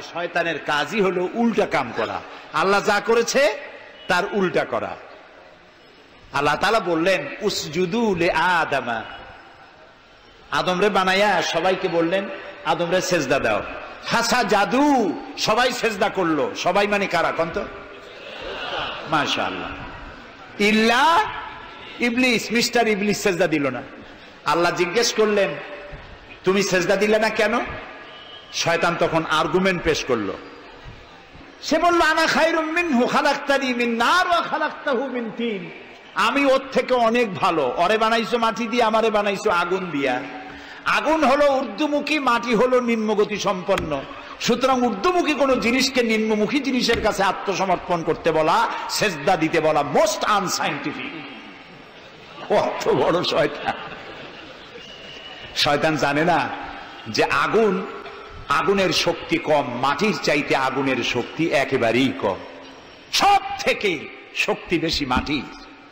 শয়তানের কাজই হলো উল্টা কাম করা, আল্লাহ যা করেছে তার উল্টা করা। আল্লাহ তাআলা বললেন উসজুদু লিআদামা, আদমরে বানায়া সবাইকে বললেন আদমরে সেজদা দাও। হাসা জাদু, সবাই সেজদা করলো। সবাই মানে কারা কোন তো? মাশাআল্লাহ। ইল্লা ইবলিস, মিস্টার ইবলিস সেজদা দিল না। আল্লাহ জিজ্ঞেস করলেন তুমি সেজদা দিলে না কেন? শয়তান তখন আর্গুমেন্ট পেশ করলো। সে বলল আনা খায়রুম মিনহু খালাকতানি মিন নার ওয়া খালাকতাহু মিন তিন, আমি ওর থেকে অনেক ভালো। ওরে বানাইছো মাটি দিয়ে, আমারে বানাইছো আগুন দিয়া। আগুন হলো ঊর্ধ্বমুখী, মাটি হলো নিম্নগতি সম্পন্ন। সুতরাং ঊর্ধ্বমুখী কোন জিনিসকে নিম্নমুখী জিনিসের কাছে আত্মসমর্পণ করতে বলা, সেজদা দিতে বলা মোস্ট আনসাইন্টিফিক। কত বড় শয়তান! শয়তান জানে না যে আগুনের শক্তি কম, মাটির চাইতে আগুনের শক্তি একেবারেই কম। সব থেকে শক্তি বেশি মাটির।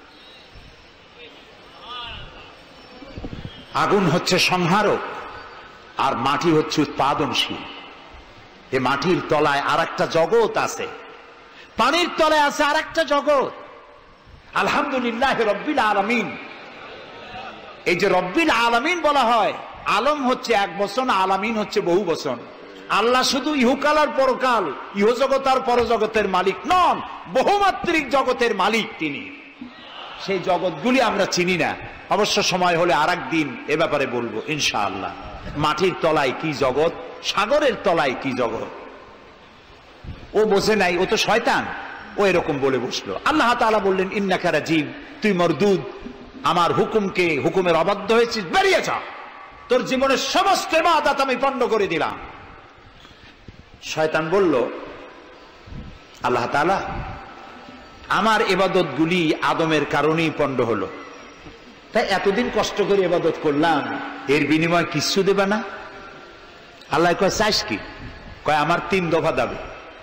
আগুন হচ্ছে সংহারক আর মাটি হচ্ছে উৎপাদনশীল। এই মাটির তলায় আর একটা জগৎ আছে, পানির তলায় আছে আর একটা জগৎ। আলহামদুলিল্লাহ রব্বিল আলামিন। এই যে রব্বিল আলামিন বলা হয়, আলম হচ্ছে এক বচন, আলামিন হচ্ছে বহু বচন। আল্লাহ শুধু ইহকাল আর পরকাল, ইহজগৎ আর পরজগতের মালিক নন, বহুমাত্রিক জগতের মালিক তিনি। সেই জগৎগুলি আমরা চিনি না, অবশ্য সময় হলে আরেকদিন এ ব্যাপারে বলবো ইনশাআল্লাহ। মাটির তলায় কি জগৎ, সাগরের তলায় কি জগৎ, ও বোঝে নাই, ও তো শয়তান, ও এরকম বলে বসলো। আল্লাহ তাআলা বললেন ইন্নাকা রাজিম, তুই মরদুদ, আমার হুকুমের অবাধ্য হয়েছিস, বেরিয়ে যা, তোর জীবনের সমস্ত ইবাদত আমি পণ্ড করে দিলাম। শয়তান বলল আল্লাহ তাআলা আমার ইবাদত গুলি আদমের কারণেই পণ্ড হলো, তাই এতদিন কষ্ট করে ইবাদত করলাম, এর বিনিময় কিছু দেবে না? আল্লাহ কয় চাইস কি? কয় আমার 3 দফা দাবি।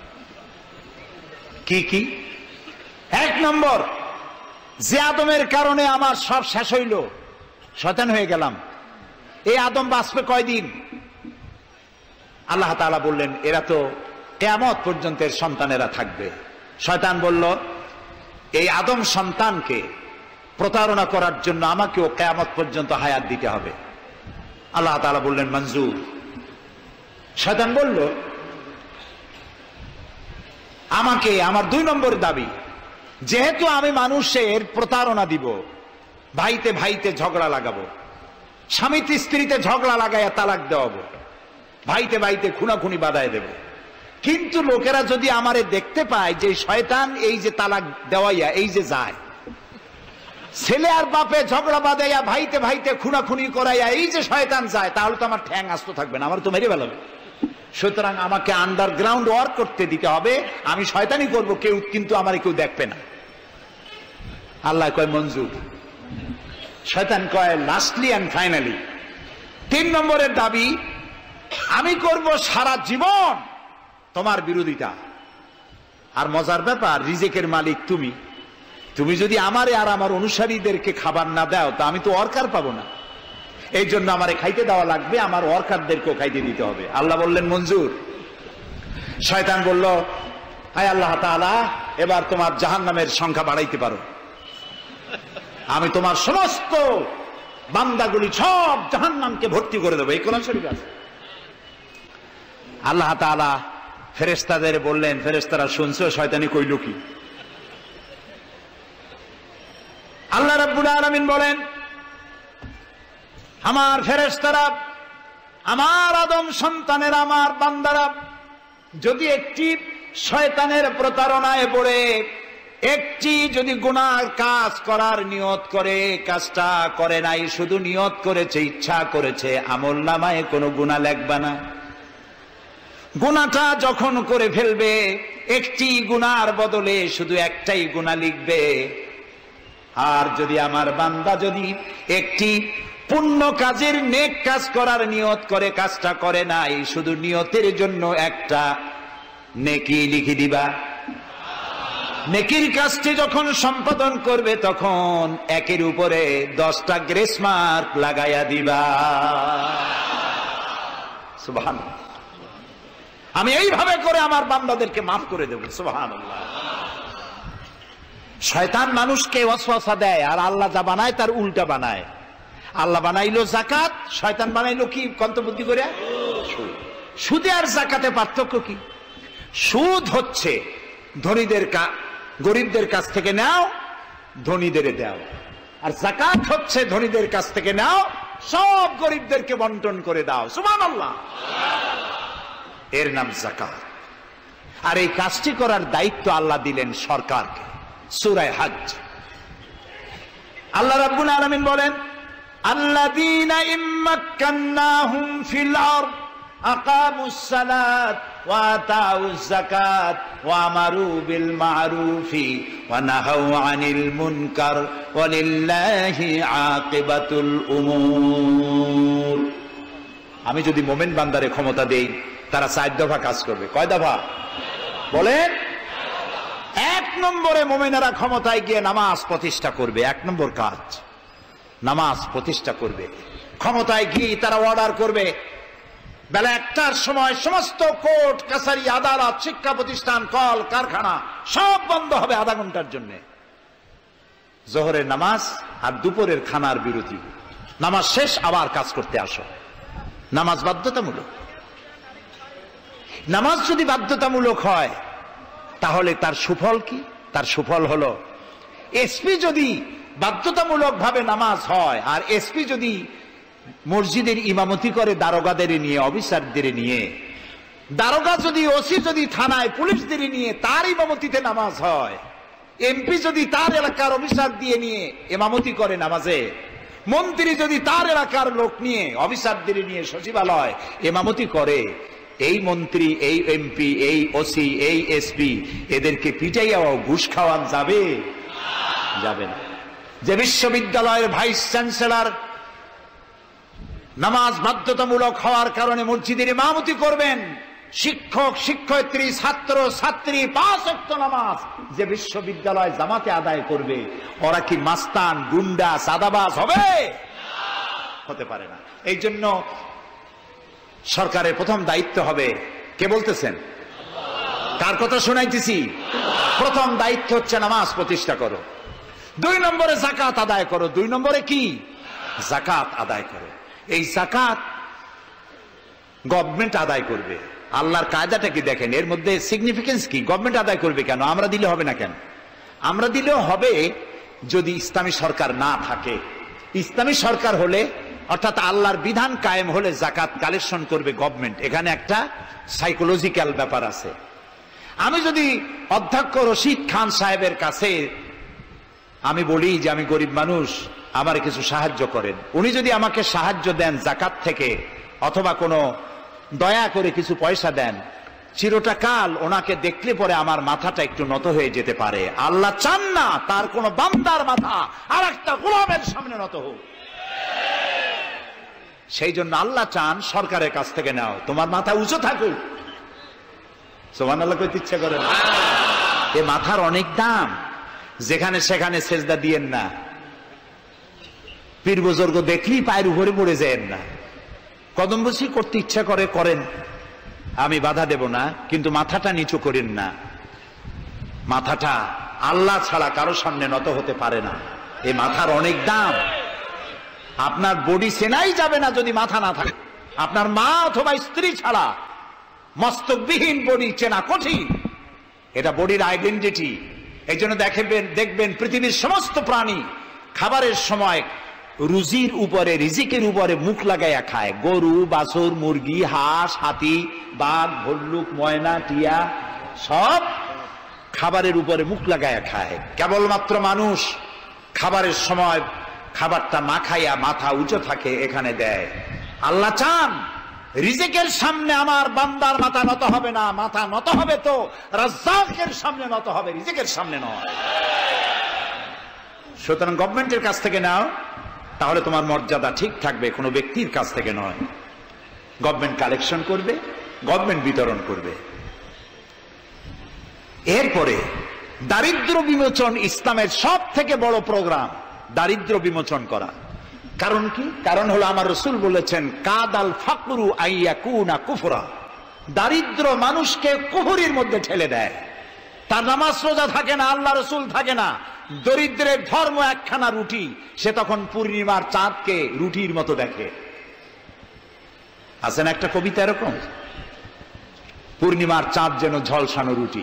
কি কি? 1 নম্বর, যে আদমের কারণে আমার সব শেষ হইল, শয়তান হয়ে গেলাম, এই আদম বাঁচবে কয়দিন? আল্লাহ তাআলা বললেন এরা তো কিয়ামত পর্যন্ত এর সন্তানেরা থাকবে। শয়তান বলল এই আদম সন্তানকে প্রতারণা করার জন্য আমাকেও কিয়ামত পর্যন্ত হায়াত দিতে হবে। আল্লাহ তাআলা বললেন মঞ্জুর। শয়তান বলল আমাকে আমার 2 নম্বর দাবি, যেহেতু আমি মানুষের প্রতারণা দিব, ভাইতে ভাইতে ঝগড়া লাগাবো, স্বামীতে স্ত্রীতে ঝগড়া লাগাইয়া তালাক দেওয়াবো, ভাইতে ভাইতে খুনাখুনি বাধায় দেব, কিন্তু লোকেরা যদি আমারে দেখতে পায় যে শয়তান এই যে তালাক দেওয়াইয়া এই যে যায়, ছেলে আর বাপে ঝগড়া বাঁধাইয়া ভাইতে ভাইতে খুনাখুনি করাইয়া এই যে শয়তান যায়, তাহলে তো আমার ঠ্যাং আস্ত থাকবে না, আমার তো মেরে ফেলাবে। সুতরাং আমাকে আন্ডারগ্রাউন্ড ওয়ার্ক করতে দিতে হবে, আমি শয়তানি করব, কেউ কিন্তু আমারে কেউ দেখবে না। আল্লাহ কয় মঞ্জুর। শয়তান কয় লাস্টলি এন্ড ফাইনালি 3 নম্বরের দাবি, আমি করব সারা জীবন তোমার বিরোধিতা। আর মজার ব্যাপার, রিজেকের মালিক তুমি, তুমি যদি আমারে আর আমার অনুসারীদেরকে খাবার না দাও তা আমি তো ওয়ার্কার পাবো না, এই জন্য আমারে খাইতে দেওয়া লাগবে, আমার ওয়ার্কারদেরকেও খাইতে দিতে হবে। আল্লাহ বললেন মঞ্জুর। শয়তান বলল হায় আল্লাহ তাআলা, এবার তোমার জাহান্নামের সংখ্যা বাড়াইতে পারো, আমি তোমার সমস্ত বান্দাগুলি সব জাহান্নামকে ভর্তি করে দেবো। এই কোরআন শরীফে আছে। আল্লাহ তাআলা ফেরেশতাদের বললেন, ফেরেশতারা শুনছো শয়তানি কইল কি? আল্লাহ রাব্বুল আলামিন বলেন আমার ফেরেশতারা, আমার আদম সন্তানের, আমার বান্দারা যদি একটি শয়তানের প্রতারণায় পড়ে একটি যদি গুনার কাজ করার নিয়ত করে, কাজটা করে নাই, শুধু নিয়ত করেছে, ইচ্ছা করেছে, আমলনামায় কোনো গুনাহ লিখবে না। গুনাহটা যখন করে ফেলবে, একটি গুনার বদলে শুধু একটাই গুনাহ লিখবে। আর যদি আমার বান্দা যদি একটি পুণ্য কাজের, নেক কাজ করার নিয়ত করে, কাজটা করে নাই, শুধু নিয়তের জন্য একটা নেকি লিখে দিবা। নেকির কাজটি যখন সম্পাদন করবে তখন একের উপরে 10টা গ্রেস মার্ক লাগাইয়া দিবা। সুবহানাল্লাহ। আমি এইভাবে করে আমার বান্দাদেরকে মাফ করে দেব। সুবহানাল্লাহ। শয়তান মানুষকে ওয়াসওয়াসা দেয়, আর আল্লাহ যা বানায় তার উল্টা বানায়। আল্লাহ বানাইলো জাকাত, শয়তান বানাইলো কি কন্তবুদ্ধি করে? সুদে আর জাকাতে পার্থক্য কি? সুদ হচ্ছে গরিবদের কাছ থেকে নাও, ধনীদের দাও, আর জাকাত হচ্ছে ধনীদের কাছ থেকে নাও, সব গরিবদেরকে বন্টন করে দাও। সুবহানাল্লাহ। এর নাম জাকাত। আর এই কাজটি করার দায়িত্ব আল্লাহ দিলেন সরকারকে। সূরা হজ আল্লাহ রাব্বুল আলামিন বলেন, আল্লাযীনা ইম্মাক্কান্নাহুম ফিল আরদ আকামুস সালাত ওয়া আতাউজ যাকাত ওয়া আমারু বিল মা'রুফি ওয়া নাহাউ আনিল মুনকার ওয়া লিল্লাহি আকিবাতুল উমুর। আমি যদি মুমিন বান্দারে ক্ষমতা দেই, তারা 4 দফা কাজ করবে। কয় দফা বলেন? 1 নম্বরে মুমিনেরা ক্ষমতায় গিয়ে নামাজ প্রতিষ্ঠা করবে। 1 নম্বর কাজ নামাজ প্রতিষ্ঠা করবে। ক্ষমতায় গিয়ে তারা অর্ডার করবে, বেলা 1টার সময় সমস্ত কোর্ট কাছারি আদালত শিক্ষা প্রতিষ্ঠান কল কারখানা সব বন্ধ হবে আধা ঘন্টার জন্য। জোহরের নামাজ আর দুপুরের খানার বিরতি। নামাজ শেষ, আবার কাজ করতে আসো। নামাজ বাধ্যতামূলক। নামাজ যদি বাধ্যতামূলক হয় তাহলে তার সুফল কি? তার সুফল হলো, এসপি যদি বাধ্যতামূলক ভাবে নামাজ হয়, আর এসপি যদি মসজিদের ইমামতি করে দারোগাদের নিয়ে, অফিসারদের নিয়ে, দারোগা যদি, ওসি যদি থানায় পুলিশদের নিয়ে তার ইমামতিতে নামাজ হয়, এমপি যদি তার এলাকার অফিসার দিয়ে নিয়ে ইমামতি করে নামাজে, মন্ত্রী যদি তার এলাকার লোক নিয়ে অফিসারদের নিয়ে সচিবালয় ইমামতি করে, এই মন্ত্রী, এই এমপি, এই ওসি, এই এসপি এদেরকে পিটাইয়াও ঘুষ খাওয়ান যাবে? যাবে না। যে বিশ্ববিদ্যালয়ের ভাইস চ্যান্সেলর নামাজ বাধ্যতামূলক হওয়ার কারণে মসজিদের ইমামতি করবেন, শিক্ষক শিক্ষয়িত্রী ছাত্র ছাত্রী 5 ওয়াক্ত নামাজ যে বিশ্ববিদ্যালয় জামাতে আদায় করবে, ওরা কি মাস্তান, গুন্ডা, সাদাবাজ হবে? হতে পারে না। এই জন্য সরকারের প্রথম দায়িত্ব হবে, কে বলতেছেন? কার কথা শোনাইতেছি? প্রথম দায়িত্ব হচ্ছে নামাজ প্রতিষ্ঠা করো। 2 নম্বরে যাকাত আদায় করো। 2 নম্বরে কি? যাকাত আদায় করো। এই যাকাত গভর্নমেন্ট আদায় করবে। আল্লাহর কায়দাটা কি দেখেন, এর মধ্যে সিগনিফিকেন্স কি? গভর্নমেন্ট আদায় করবে কেন? আমরা দিলে হবে না কেন? আমরা দিলেও হবে যদি ইসলামী সরকার না থাকে। ইসলামী সরকার হলে, অর্থাৎ আল্লাহর বিধান কায়েম হলে যাকাত কালেকশন করবে গভর্নমেন্ট। এখানে একটা সাইকোলজিক্যাল ব্যাপার আছে। আমি যদি অধ্যক্ষ রশিদ খান সাহেবের কাছে আমি বলি যে আমি গরিব মানুষ, আমার কিছু সাহায্য করেন, উনি যদি আমাকে সাহায্য দেন যাকাত থেকে, অথবা কোনো দয়া করে কিছু পয়সা দেন, চিরটাকাল ওনাকে দেখলে পরে আমার মাথাটা একটু নত হয়ে যেতে পারে। আল্লাহ চান না তার কোন বান্দার মাথা আর একটা গোলামের সামনে নত হোক। সেই জন্য আল্লাহ চান সরকারের কাছ থেকে নাও, তোমার মাথা উঁচু থাকুক। সুবহানাল্লাহ কইতে ইচ্ছা করে না? এ মাথার অনেক দাম। যেখানে সেখানে সেজদা দিয়েন না। পীর বুজুর্গ দেখলেই পায়ের উপরে পড়ে যায়েন না। কদম বসি করতে ইচ্ছা করে করেন, আমি বাধা দেব না, কিন্তু মাথাটা নিচু করেন না। মাথাটা আল্লাহ ছাড়া কারো সামনে নত হতে পারে না। এই মাথার অনেক দাম। আপনার বডি চেনাই যাবে না যদি মাথা না থাকে। আপনার মা অথবা স্ত্রী ছাড়া মস্তকবিহীন বডি চেনা কঠিন। এটা বডির আইডেন্টিটি। এই জন্য দেখবেন পৃথিবীর সমস্ত প্রাণী খাবারের সময় রুজির উপরে, রিজিকের উপরে মুখ লাগাইয়া খায়। গরু, বাছুর, মুরগি, হাঁস, হাতি, বাঘ, ভল্লুক, ময়না, টিয়া সব খাবারের উপরে মুখ লাগাইয়া খায়। কেবলমাত্র মানুষ খাবারের সময় খাবারটা মাখাইয়া মাথা উঁচু থাকে এখানে দেয়। আল্লাহ চান রিজিকের সামনে আমার বান্দার মাথা নত হবে না। মাথা নত হবে তো রাজ্জাকের সামনে নত হবে, রিজিকের সামনে নয়। সুতরাং গভর্নমেন্টের কাছ থেকে নাও, তাহলে তোমার মর্যাদা ঠিক থাকবে, কোনো ব্যক্তির কাছ থেকে নয়। গভর্নমেন্ট কালেকশন করবে, গভর্নমেন্ট বিতরণ করবে। এরপরে দারিদ্র বিমোচন ইসলামের সব থেকে বড় প্রোগ্রাম, দারিদ্র বিমোচন করা। কারণ কি? কারণ হলো আমার রাসূল বলেছেন, কাদাল ফাকরু আইয়াকুনা কুফরা। দারিদ্র মানুষকে কুফরির মধ্যে ঠেলে দেয়। তার নামাজ রোজা থাকে না, আল্লাহ রসুল থাকে না, দরিদ্রের ধর্ম একখানা রুটি, সে তখন পূর্ণিমার চাঁদকে রুটির মতো দেখে। আছে না একটা কবিতা এরকম, পূর্ণিমার চাঁদ যেন ঝলসানো রুটি,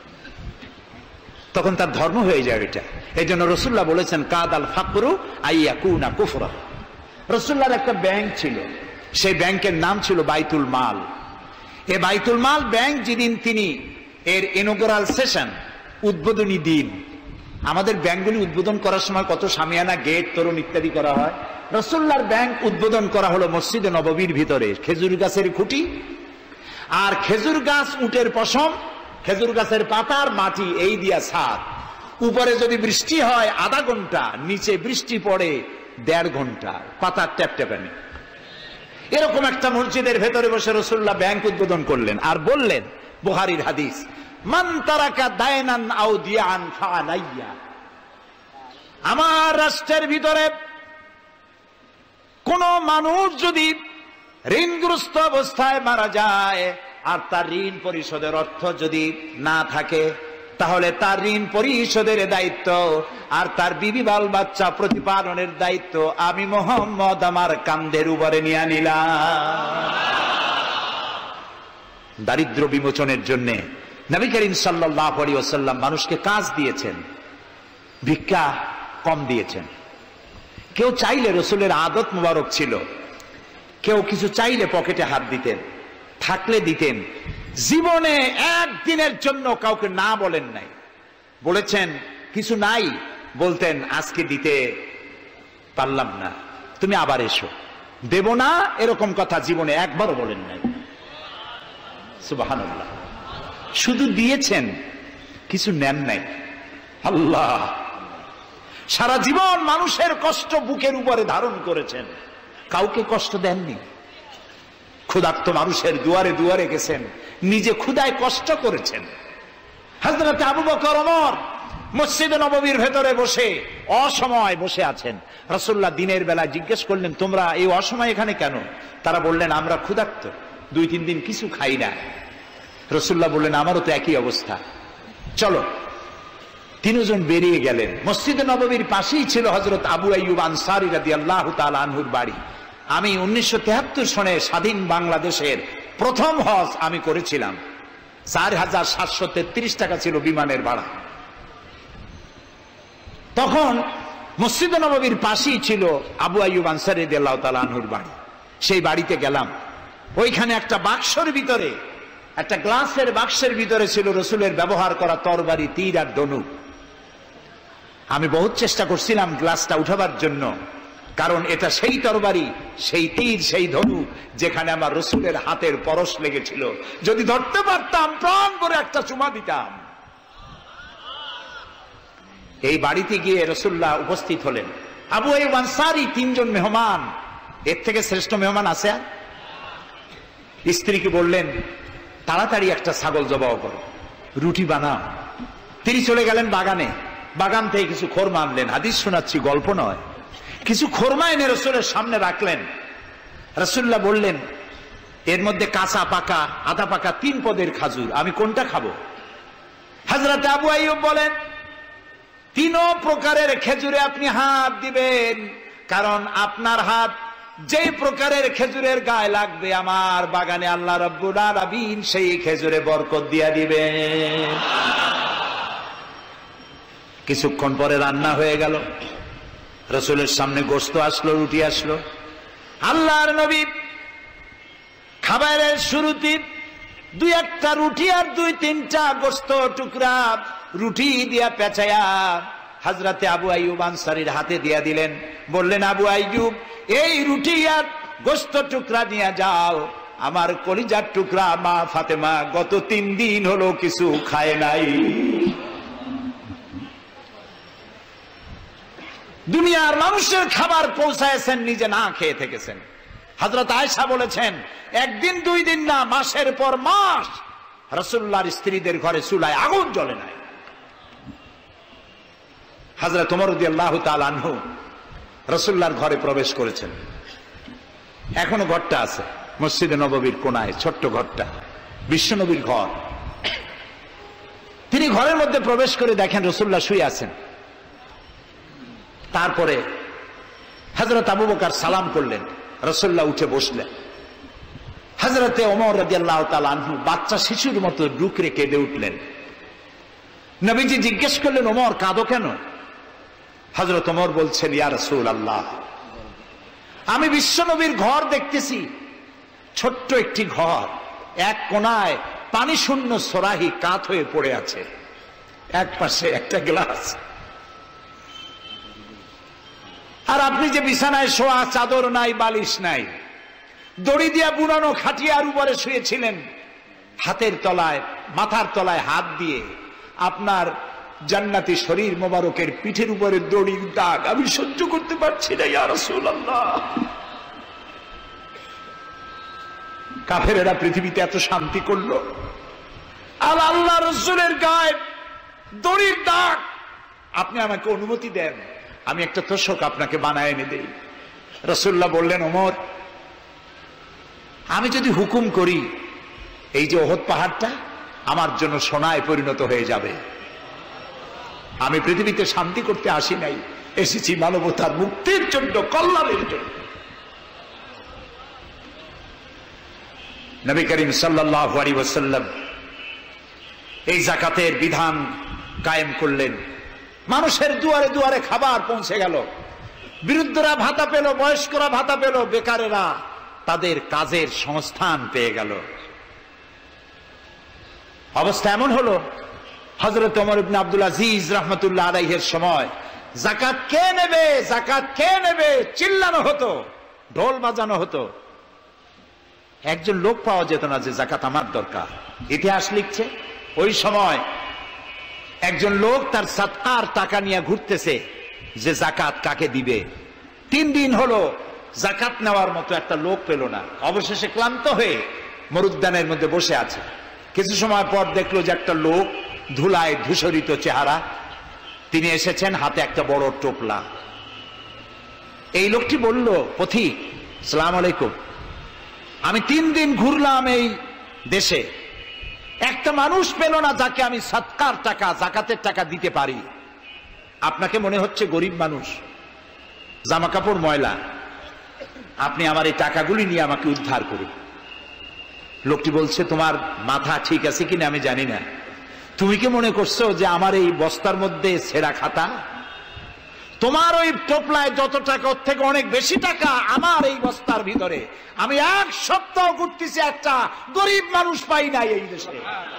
তখন তার ধর্ম হয়ে যায় এটা। এই জন্য রসুল্লাহ বলেছেন কাদাল ফাকরু আইয়াকুনা কুফরা। রসুল্লাহর একটা ব্যাংক ছিল, সেই ব্যাংকের নাম ছিল বাইতুল মাল। এই বাইতুল মাল ব্যাংক যেদিন তিনি এর ইনঅগ্রাল সেশন, উদ্বোধনী দিন, আমাদের ব্যাংকগুলি উদ্বোধন করার সময় কত শামিয়ানা, গেট, তোরণ ইত্যাদি করা হয়। রসুল্লাহর ব্যাংক উদ্বোধন করা হলো মসজিদে নববীর ভিতরে, খেজুর গাছের খুঁটি আর খেজুর গাছ, উটের পশম, খেজুর গাছের পাতার মাটি, এই দিয়া ছাদ। উপরে যদি বৃষ্টি হয় আধা ঘন্টা, নিচে বৃষ্টি পড়ে 1.5 ঘন্টা, পাতার ট্যাপট্যাপানি। এরকম একটা মসজিদের ভেতরে বসে রসুল্লাহ ব্যাংক উদ্বোধন করলেন আর বললেন, বুখারীর হাদিস, মান তারাকা দায়নান আও দিয়ান ফাআলাইয়া। আমার রাষ্ট্রের ভিতরে কোন মানুষ যদি ঋণগ্রস্ত অবস্থায় মারা যায় আর তার ঋণ পরিশোধের অর্থ যদি না থাকে, তাহলে তার ঋণ পরিশোধের দায়িত্ব আর তার বিবি বাল বাচ্চা প্রতিপালনের দায়িত্ব আমি মুহাম্মদ আমার কাঁধের উপরে নিয়ে নিলাম। দারিদ্র বিমোচনের জন্য নবী করিম সাল্লাল্লাহু আলাইহি ওয়াসাল্লাম মানুষকে কাজ দিয়েছেন, ভিক্ষা কম দিয়েছেন। কেউ চাইলে, রসুলের আদত মুবারক ছিল, কেউ কিছু চাইলে পকেটে হাত দিতেন, থাকলে দিতেন। জীবনে একদিনের জন্য কাউকে না বলেন নাই। বলেছেন কিছু নাই, বলতেন আজকে দিতে পারলাম না, তুমি আবার এসো, দেব না, এরকম কথা জীবনে একবারও বলেন নাই। সুবহানাল্লাহ। শুধু দিয়েছেন, কিছু নেন নাই। আল্লাহ, সারা জীবন মানুষের কষ্ট বুকের উপরে ধারণ করেছেন, কাউকে কষ্ট দেননি। ক্ষুধার্ত মানুষের দুয়ারে দুয়ারে গেছেন, নিজে ক্ষুধায় কষ্ট করেছেন। হযরত আবু বকর, ওমর মসজিদে নববীর ভেতরে বসে অসময় বসে আছেন। রাসূলুল্লাহ দিনের বেলা জিজ্ঞেস করলেন, তোমরা এই অসময় এখানে কেন? তারা বললেন, আমরা ক্ষুধার্ত, 2-3 দিন কিছু খাই না। রাসূলুল্লাহ বললেন, আমারও তো একই অবস্থা, চলো। 3 জন বেরিয়ে গেলেন। মসজিদে নববীর পাশেই ছিল হযরত আবু আইয়ুব আনসারী রাদিয়াল্লাহু তাআলা আনহুর বাড়ি। আমি 1973 সনে স্বাধীন বাংলাদেশের প্রথম হজ আমি করেছিলাম। 4733 টাকা ছিল বিমানের ভাড়া। তখন মসজিদে নববীর পাশেই ছিল আবু আইয়ুব আনসারী রাদিয়াল্লাহু তাআলা আনহুর বাড়ি। সেই বাড়িতে গেলাম। ওইখানে একটা বাক্সের ভিতরে, একটা গ্লাসের বাক্সের ভিতরে ছিল রসুলের ব্যবহার করা তরবারি, তীর আর ধনুক। আমি বহুত চেষ্টা করছিলাম গ্লাসটা উঠাবার জন্য, কারণ এটা সেই তরবারি, সেই তীর, সেই ধনুক যেখানে আমার রসুলের হাতের পরশ লেগেছিল। যদি ধরতে পারতাম প্রাণ করে একটা চুমা দিতাম। এই বাড়িতে গিয়ে রসুল্লাহ উপস্থিত হলেন। আবু আইয়ুব আনসারী 3 জন মেহমান, এর থেকে শ্রেষ্ঠ মেহমান আছে? স্ত্রীকে বললেন, তাড়াতাড়ি একটা ছাগল জবাই করো, রুটি বানাও। তিনি চলে গেলেন বাগানে, বাগান থেকে কিছু খোরমা আনলেন। হাদিস শোনাচ্ছি, গল্প নয়। কিছু খোরমা এনে রসুলের সামনে রাখলেন। রসুল্লাহ বললেন, এর মধ্যে কাঁচা পাকা, আধা পাকা 3 পদের খাজুর, আমি কোনটা খাবো? হযরত আবু আইয়ুব বলেন, 3 প্রকারের খেজুরে আপনি হাত দিবেন, কারণ আপনার হাত যে প্রকারের খেজুরের গায়ে লাগবে আমার বাগানে আল্লাহ রাব্বুল আলামিন সেই খেজুরে বরকত দিয়া দিবেন। কিছুক্ষণ পরে রান্না হয়ে গেল। রসুলের সামনে গোশত আসলো, রুটি আসলো। আল্লাহর নবী খাবারের শুরুতে 2-1টা রুটি আর 2-3টা গোশত টুকরা রুটি দিয়া পেঁচায়া হযরতে আবু আইয়ুব আনসারীর হাতে দিয়া দিলেন। বললেন, আবু আইয়ুব, এই রুটি আর গোশত টুকরা নিয়ে যাও, আমার কলিজার টুকরা মা ফাতেমা গত 3 দিন হলো কিছু খায় নাই। দুনিয়ার মানুষের খাবার পৌঁছায়ছেন, নিজে না খেয়ে থেকেছেন। হযরত আয়েশা বলেছেন, 1 দিন 2 দিন না, মাসের পর মাস রাসূলুল্লাহর স্ত্রীদের ঘরে চুলায় আগুন জ্বলে নাই। হযরত ওমর রাদিয়াল্লাহু তাআলা আনহু রাসূলুল্লাহর ঘরে প্রবেশ করেছেন। এখনো ঘরটা আছে, মসজিদে নববীর কোনায় ছোট্ট ঘরটা। বিশ্বনবীর ঘর। তিনি ঘরের মধ্যে প্রবেশ করে দেখেন রাসূলুল্লাহ শুয়ে আছেন। তারপরে হযরত আবু বকর সালাম করলেন, রাসূলুল্লাহ উঠে বসলেন। হযরতে ওমর রাদিয়াল্লাহু তাআলা আনহু বাচ্চা শিশুর মতো ডুকরে কেঁদে উঠলেন। নবীজি জিজ্ঞেস করলেন, ওমর কাঁদো কেন? হযরত ওমর বলছেন, ইয়া রাসূলুল্লাহ, আমি বিশ্বনবীর ঘর দেখতেছি, ছোট্ট একটি ঘর, এক কোনায় পানি শূন্য সরাহি কাত হয়ে পড়ে আছে, এক পাশে একটা গ্লাস, আর আপনি যে বিছানায় শোয়া, চাদর নাই, বালিশ নাই, দড়ি দিয়া বুনানো খাটিয়ার উপরে শুয়েছিলেন, হাতের তলায়, মাথার তলায় হাত দিয়ে আপনার জান্নাতি শরীর মোবারকের পিঠের উপরে দড়ির দাগ আমি সহ্য করতে পারছি না ইয়া রাসূলুল্লাহ। কাফেরেরা পৃথিবীতে এত শান্তি করলো, আর আল্লাহ রাসূলের গায়ে দড়ির দাগ। আপনি আমাকে অনুমতি দেন, আমি একটা তোশক আপনাকে বানায় এনে দেই। রাসূলুল্লাহ বললেন, ওমর, আমি যদি হুকুম করি, এই যে ওহদ পাহাড়টা আমার জন্য সোনায় পরিণত হয়ে যাবে। আমি পৃথিবীতে শান্তি করতে আসি নাই, এসেছি মানবতার মুক্তির জন্য, কল্যাণের জন্য। নবী করিম সাল্লাল্লাহু আলাইহি ওয়াসাল্লাম এই যাকাতের বিধান কায়েম করলেন। মানুষের দুয়ারে দুয়ারে খাবার পৌঁছে গেল, বৃদ্ধরা ভাতা পেল, বয়স্করা ভাতা পেল, বেকারেরা তাদের কাজের সংস্থান পেয়ে গেল। অবস্থা এমন হলো, হযরত ওমর ইবনে আব্দুল আজিজ রাহমাতুল্লাহ আলাইহির সময় যাকাত কে নেবে, যাকাত কে নেবে চিল্লানো হতো, ঢোল বাজানো হতো। একজন লোক পাওয়া যেত না যে যাকাত আমার দরকার। ইতিহাস লিখছে, ওই সময় একজন লোক তার সাদকার টাকা নিয়ে ঘুরতেছে যে যাকাত কাকে দিবে। 3 দিন হলো যাকাত নেওয়ার মতো একটা লোক পেল না। অবশেষে ক্লান্ত হয়ে মরুদ্যানের মধ্যে বসে আছে। কিছু সময় পর দেখলো যে একটা লোক, ধুলায় ধূসরিত চেহারা, তিনি এসেছেন, হাতে একটা বড় টোপলা। এই লোকটি বলল, পথিক, আসসালামু আলাইকুম, আমি 3 দিন ঘুরলাম এই দেশে, একটা মানুষ পেল না যাকে আমি সাদকার টাকা, যাকাতের টাকা দিতে পারি। আপনাকে মনে হচ্ছে গরিব মানুষ, জামা কাপড় ময়লা, আপনি আমার এই টাকাগুলি নিয়ে আমাকে উদ্ধার করুন। লোকটি বলছে, তোমার মাথা ঠিক আছে কিনা আমি জানি না, তুমি কি মনে করছো যে আমার এই বস্তার মধ্যে ছেঁড়া খাতা? তোমার ওই টোপলায় যত টাকা, ওর থেকে অনেক বেশি টাকা আমার এই বস্তার ভিতরে। আমি 1 সপ্তাহ ঘুরতেছি, একটা গরিব মানুষ পাই নাই এই দেশে।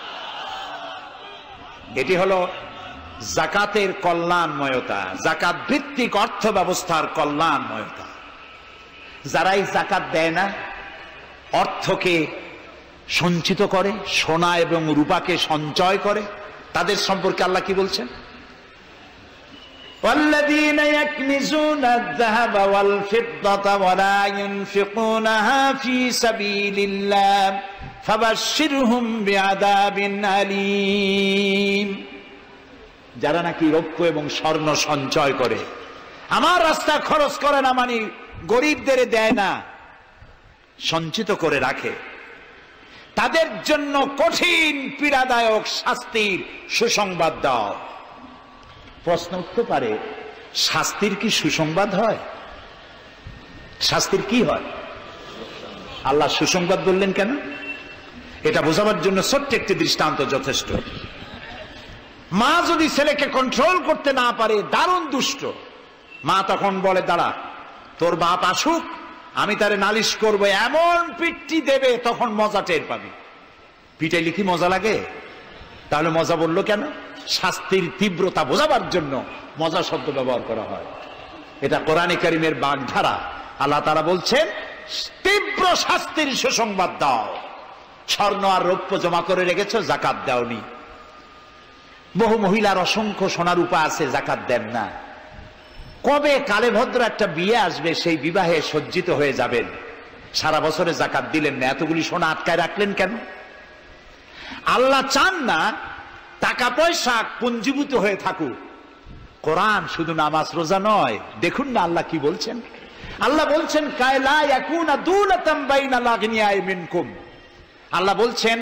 এটি হলো যাকাতের কল্যাণময়তা, যাকাত ভিত্তিক অর্থ ব্যবস্থার কল্যাণময়তা। যারা এই যাকাত দেয় না, অর্থকে সঞ্চিত করে, সোনা এবং রূপাকে সঞ্চয় করে, তাদের সম্পর্কে আল্লাহ কি বলছেন? والذين يكنزون الذهب والفضة ولا ينفقونها في سبيل الله فبشرهم بعذاب أليم। যারা নাকি রৌপ্য এবং স্বর্ণ সঞ্চয় করে, আমার রাস্তায় খরচ করে না, মানে গরিবদের দেয় না, সঞ্চিত করে রাখে, তাদের জন্য কঠিন পীড়াদায়ক শাস্তির সুসংবাদ দাও। প্রশ্ন উঠতে পারে, শাস্তির কি সুসংবাদ হয়? শাস্তির কি হয়? আল্লাহ সুসংবাদ বললেন কেন? এটা বোঝাবার জন্য ছোট্ট একটি দৃষ্টান্ত যথেষ্ট। মা যদি ছেলেকে কন্ট্রোল করতে না পারে, দারুণ দুষ্ট, মা তখন বলে, দাঁড়া, তোর বাপ আসুক, আমি তারে নালিশ করবো, এমন পিটটি দেবে তখন মজা টের পাবি। পিটাইলে কি মজা লাগে? তাহলে মজা বললো কেন? শাস্তির তীব্রতা বোঝাবার জন্য মজা শব্দ ব্যবহার করা হয়। এটা কোরআনে কারীমের বাগধারা। আল্লাহ তাআলা বলছেন, তীব্র শাস্তির সুসংবাদ দাও। স্বর্ণ আর রৌপ্য জমা করে রেখেছো, যাকাত দাওনি। বহু মহিলার অসংখ্য সোনার রূপা আছে, যাকাত দেন না। কবে কালে ভদ্র একটা বিয়ে আসবে, সেই বিবাহে সজ্জিত হয়ে যাবেন, সারা বছরে যাকাত দিলেন না, এতগুলি সোনা আটকায় রাখলেন কেন? আল্লাহ চান না টাকা পয়সা পুঞ্জীভূত হয়ে থাকুক। কোরআন শুধু নামাজ রোজা নয়, দেখুন না আল্লাহ কি বলছেন। আল্লাহ বলছেন, কায়লা ইয়াকুনা দুলাতাম বাইনাল আগনিয়াই মিনকুম। আল্লাহ বলছেন,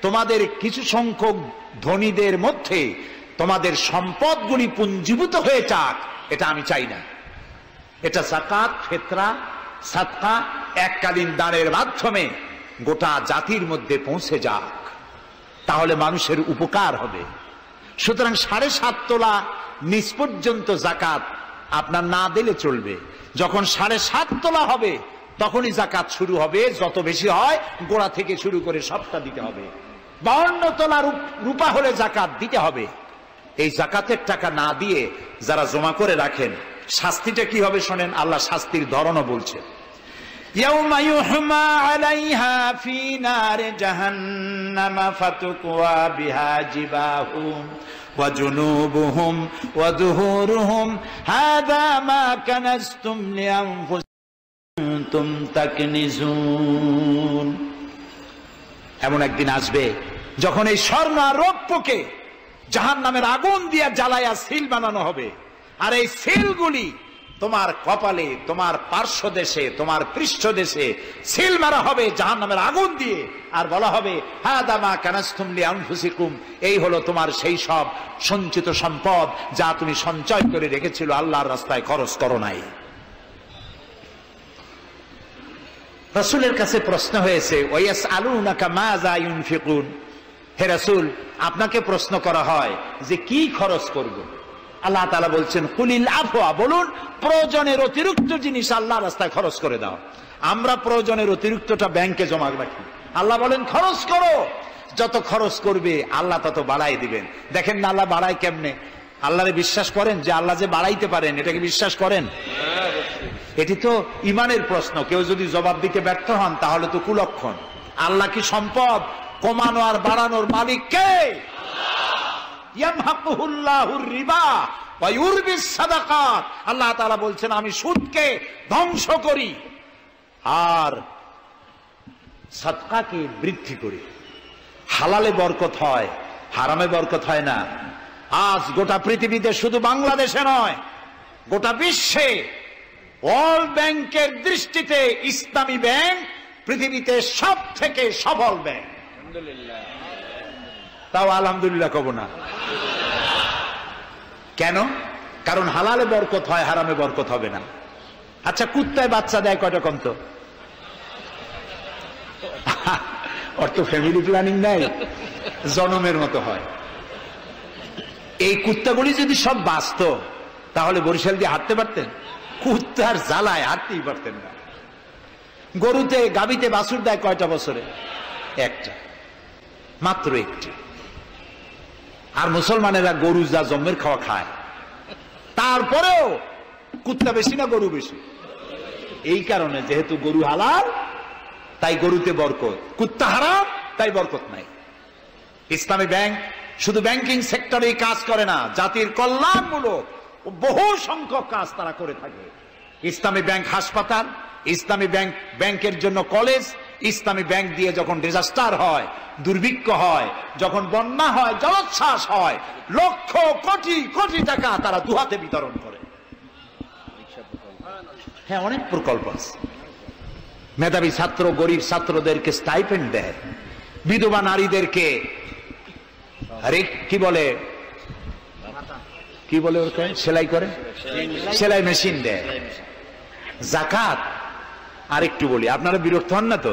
তোমাদের কিছু সংখ্যক ধনীদের মধ্যে তোমাদের সম্পদগুলি পুঞ্জীভূত হয়ে যাক, এটা আমি চাই না। এটা যাকাত, ফিতরা, সাদকা এককালীন দানের মাধ্যমে গোটা জাতির মধ্যে পৌঁছে যাক, তাহলে মানুষের উপকার হবে। সুতরাং 7.5 তোলা নিচ পর্যন্ত যাকাত আপনার না দিলে চলবে। যখন 7.5 তোলা হবে তখনই যাকাত শুরু হবে। যত বেশি হয় গোড়া থেকে শুরু করে সবটা দিতে হবে। 52 তোলা রূপা হলে যাকাত দিতে হবে। এই যাকাতের টাকা না দিয়ে যারা জমা করে রাখেন, শাস্তিটা কি হবে শোনেন। আল্লাহ শাস্তির ধরনও বলছে, ইয়াউমা ইউহমা আলাইহা ফি নারে জাহান্নাম ফাতুকওয়া বিহা জিবাহুম ওয়া জুনুবুহুম ওয়া যুহুরুহুম হাযা মা কানাজতুম লিআনফুসিকুম তাকনিজুন। এমন একদিন আসবে যখন এই স্বর্ণ আর রৌপ্যকে জাহান্নামের আগুন দিয়ে জ্বালায়া সিল বানানো হবে, আর এই সিলগুলি তোমার কপালে, তোমার পার্শ্ব দেশে, তোমার পৃষ্ঠ দেশে সিল মারা হবে জাহান্নামের আগুন দিয়ে, আর বলা হবে হাদা মা কানাজতুম লিআনফুসিকুম, এই হলো তোমার সেই সব সঞ্চিত সম্পদ যা তুমি সঞ্চয় করে রেখেছিল, আল্লাহর রাস্তায় খরচ করো নাই। রাসূলের কাছে প্রশ্ন হয়েছে, ওয়ায়াসআলুনাকা মাযা ইউনফিকুন, হে রাসূল আপনাকে প্রশ্ন করা হয় যে কি খরচ করব। আল্লাহ তাআলা বলছেন কুলিল আফওয়া, বলুন প্রয়োজনের অতিরিক্ত জিনিস আল্লাহর রাস্তায় খরচ করে দাও। আমরা প্রয়োজনের অতিরিক্তটা ব্যাংকে জমা রাখি, আল্লাহ বলেন খরচ করো। যত খরচ করবে আল্লাহ তত বাড়াই দিবেন। দেখেন না আল্লাহ বাড়ায় কেমনে। আল্লাহরে বিশ্বাস করেন যে আল্লাহ যে বাড়াইতে পারেন, এটাকে বিশ্বাস করেন? এটি তো ইমানের প্রশ্ন। কেউ যদি জবাব দিতে ব্যর্থ হন তাহলে তো কুলক্ষণ। আল্লাহ কি সম্পদ কমানো আর বাড়ানোর মালিক কে? ইয়ামহাকুহুল্লাহুর রিবা ওয়া ইউরবিস সাদাকাত। আল্লাহ তাআলা বলছেন আমি সুদকে ধ্বংস করি আর সাদকাকে বৃদ্ধি করি। হালালে বরকত হয়, হারামে বরকত হয় না। আজ গোটা পৃথিবীতে, শুধু বাংলাদেশে নয়, গোটা বিশ্বে ওয়ার্ল্ড ব্যাংকের দৃষ্টিতে ইসলামী ব্যাংক পৃথিবীতে সব থেকে সফল ব্যাংক। তাও আলহামদুলিল্লাহ কব না। কেন? কারণ হালালে বরকত হয়, হারামে বরকত হবে না। আচ্ছা, কুত্তায় বাচ্চা দেয় কয়টা কম তো? ওর তো ফ্যামিলি প্ল্যানিং নাই, জনমের মতো হয়। এই কুত্তাগুলি যদি সব বাঁচত তাহলে বরিশাল দিয়ে হাঁটতে পারতেন? কুত্তার জ্বালায় হাঁটতেই পারতেন না। গরুতে, গাভীতে বাছুর দেয় কয়টা বছরে? একটা, মাত্র একটি। আর মুসলমানেরা গরু যা জন্মের খাওয়া খায়, তারপরেও কুত্তা বেশি না গরু বেশি? এই কারণে যেহেতু গরু হালাল তাই গরুতে বরকত, কুত্তা হারাম তাই বরকত নাই। ইসলামী ব্যাংক শুধু ব্যাংকিং সেক্টরেই কাজ করে না, জাতির কল্যাণমূলক বহু সংখ্যক কাজ তারা করে থাকে। ইসলামী ব্যাংক হাসপাতাল, ইসলামী ব্যাংক ব্যাংকের জন্য কলেজ, ইসলামী ব্যাংক দিয়ে যখন ডিজাস্টার হয়, দুর্ভিক্ষ হয়, যখন বন্যা হয়, জলোচ্ছ্বাস হয়, লক্ষ কোটি কোটি টাকা তারা দুহাতে বিতরণ করে। হ্যাঁ, অনেক প্রকল্প আছে। মেধাবী ছাত্র, গরিব ছাত্রদেরকে স্টাইপেন্ড দেয়, বিধবা নারীদেরকে কি বলে ওকে সেলাই করে, সেলাই মেশিন দেয়। যাকাত আর একটু বলি, আপনারা বিরক্ত হন না তো?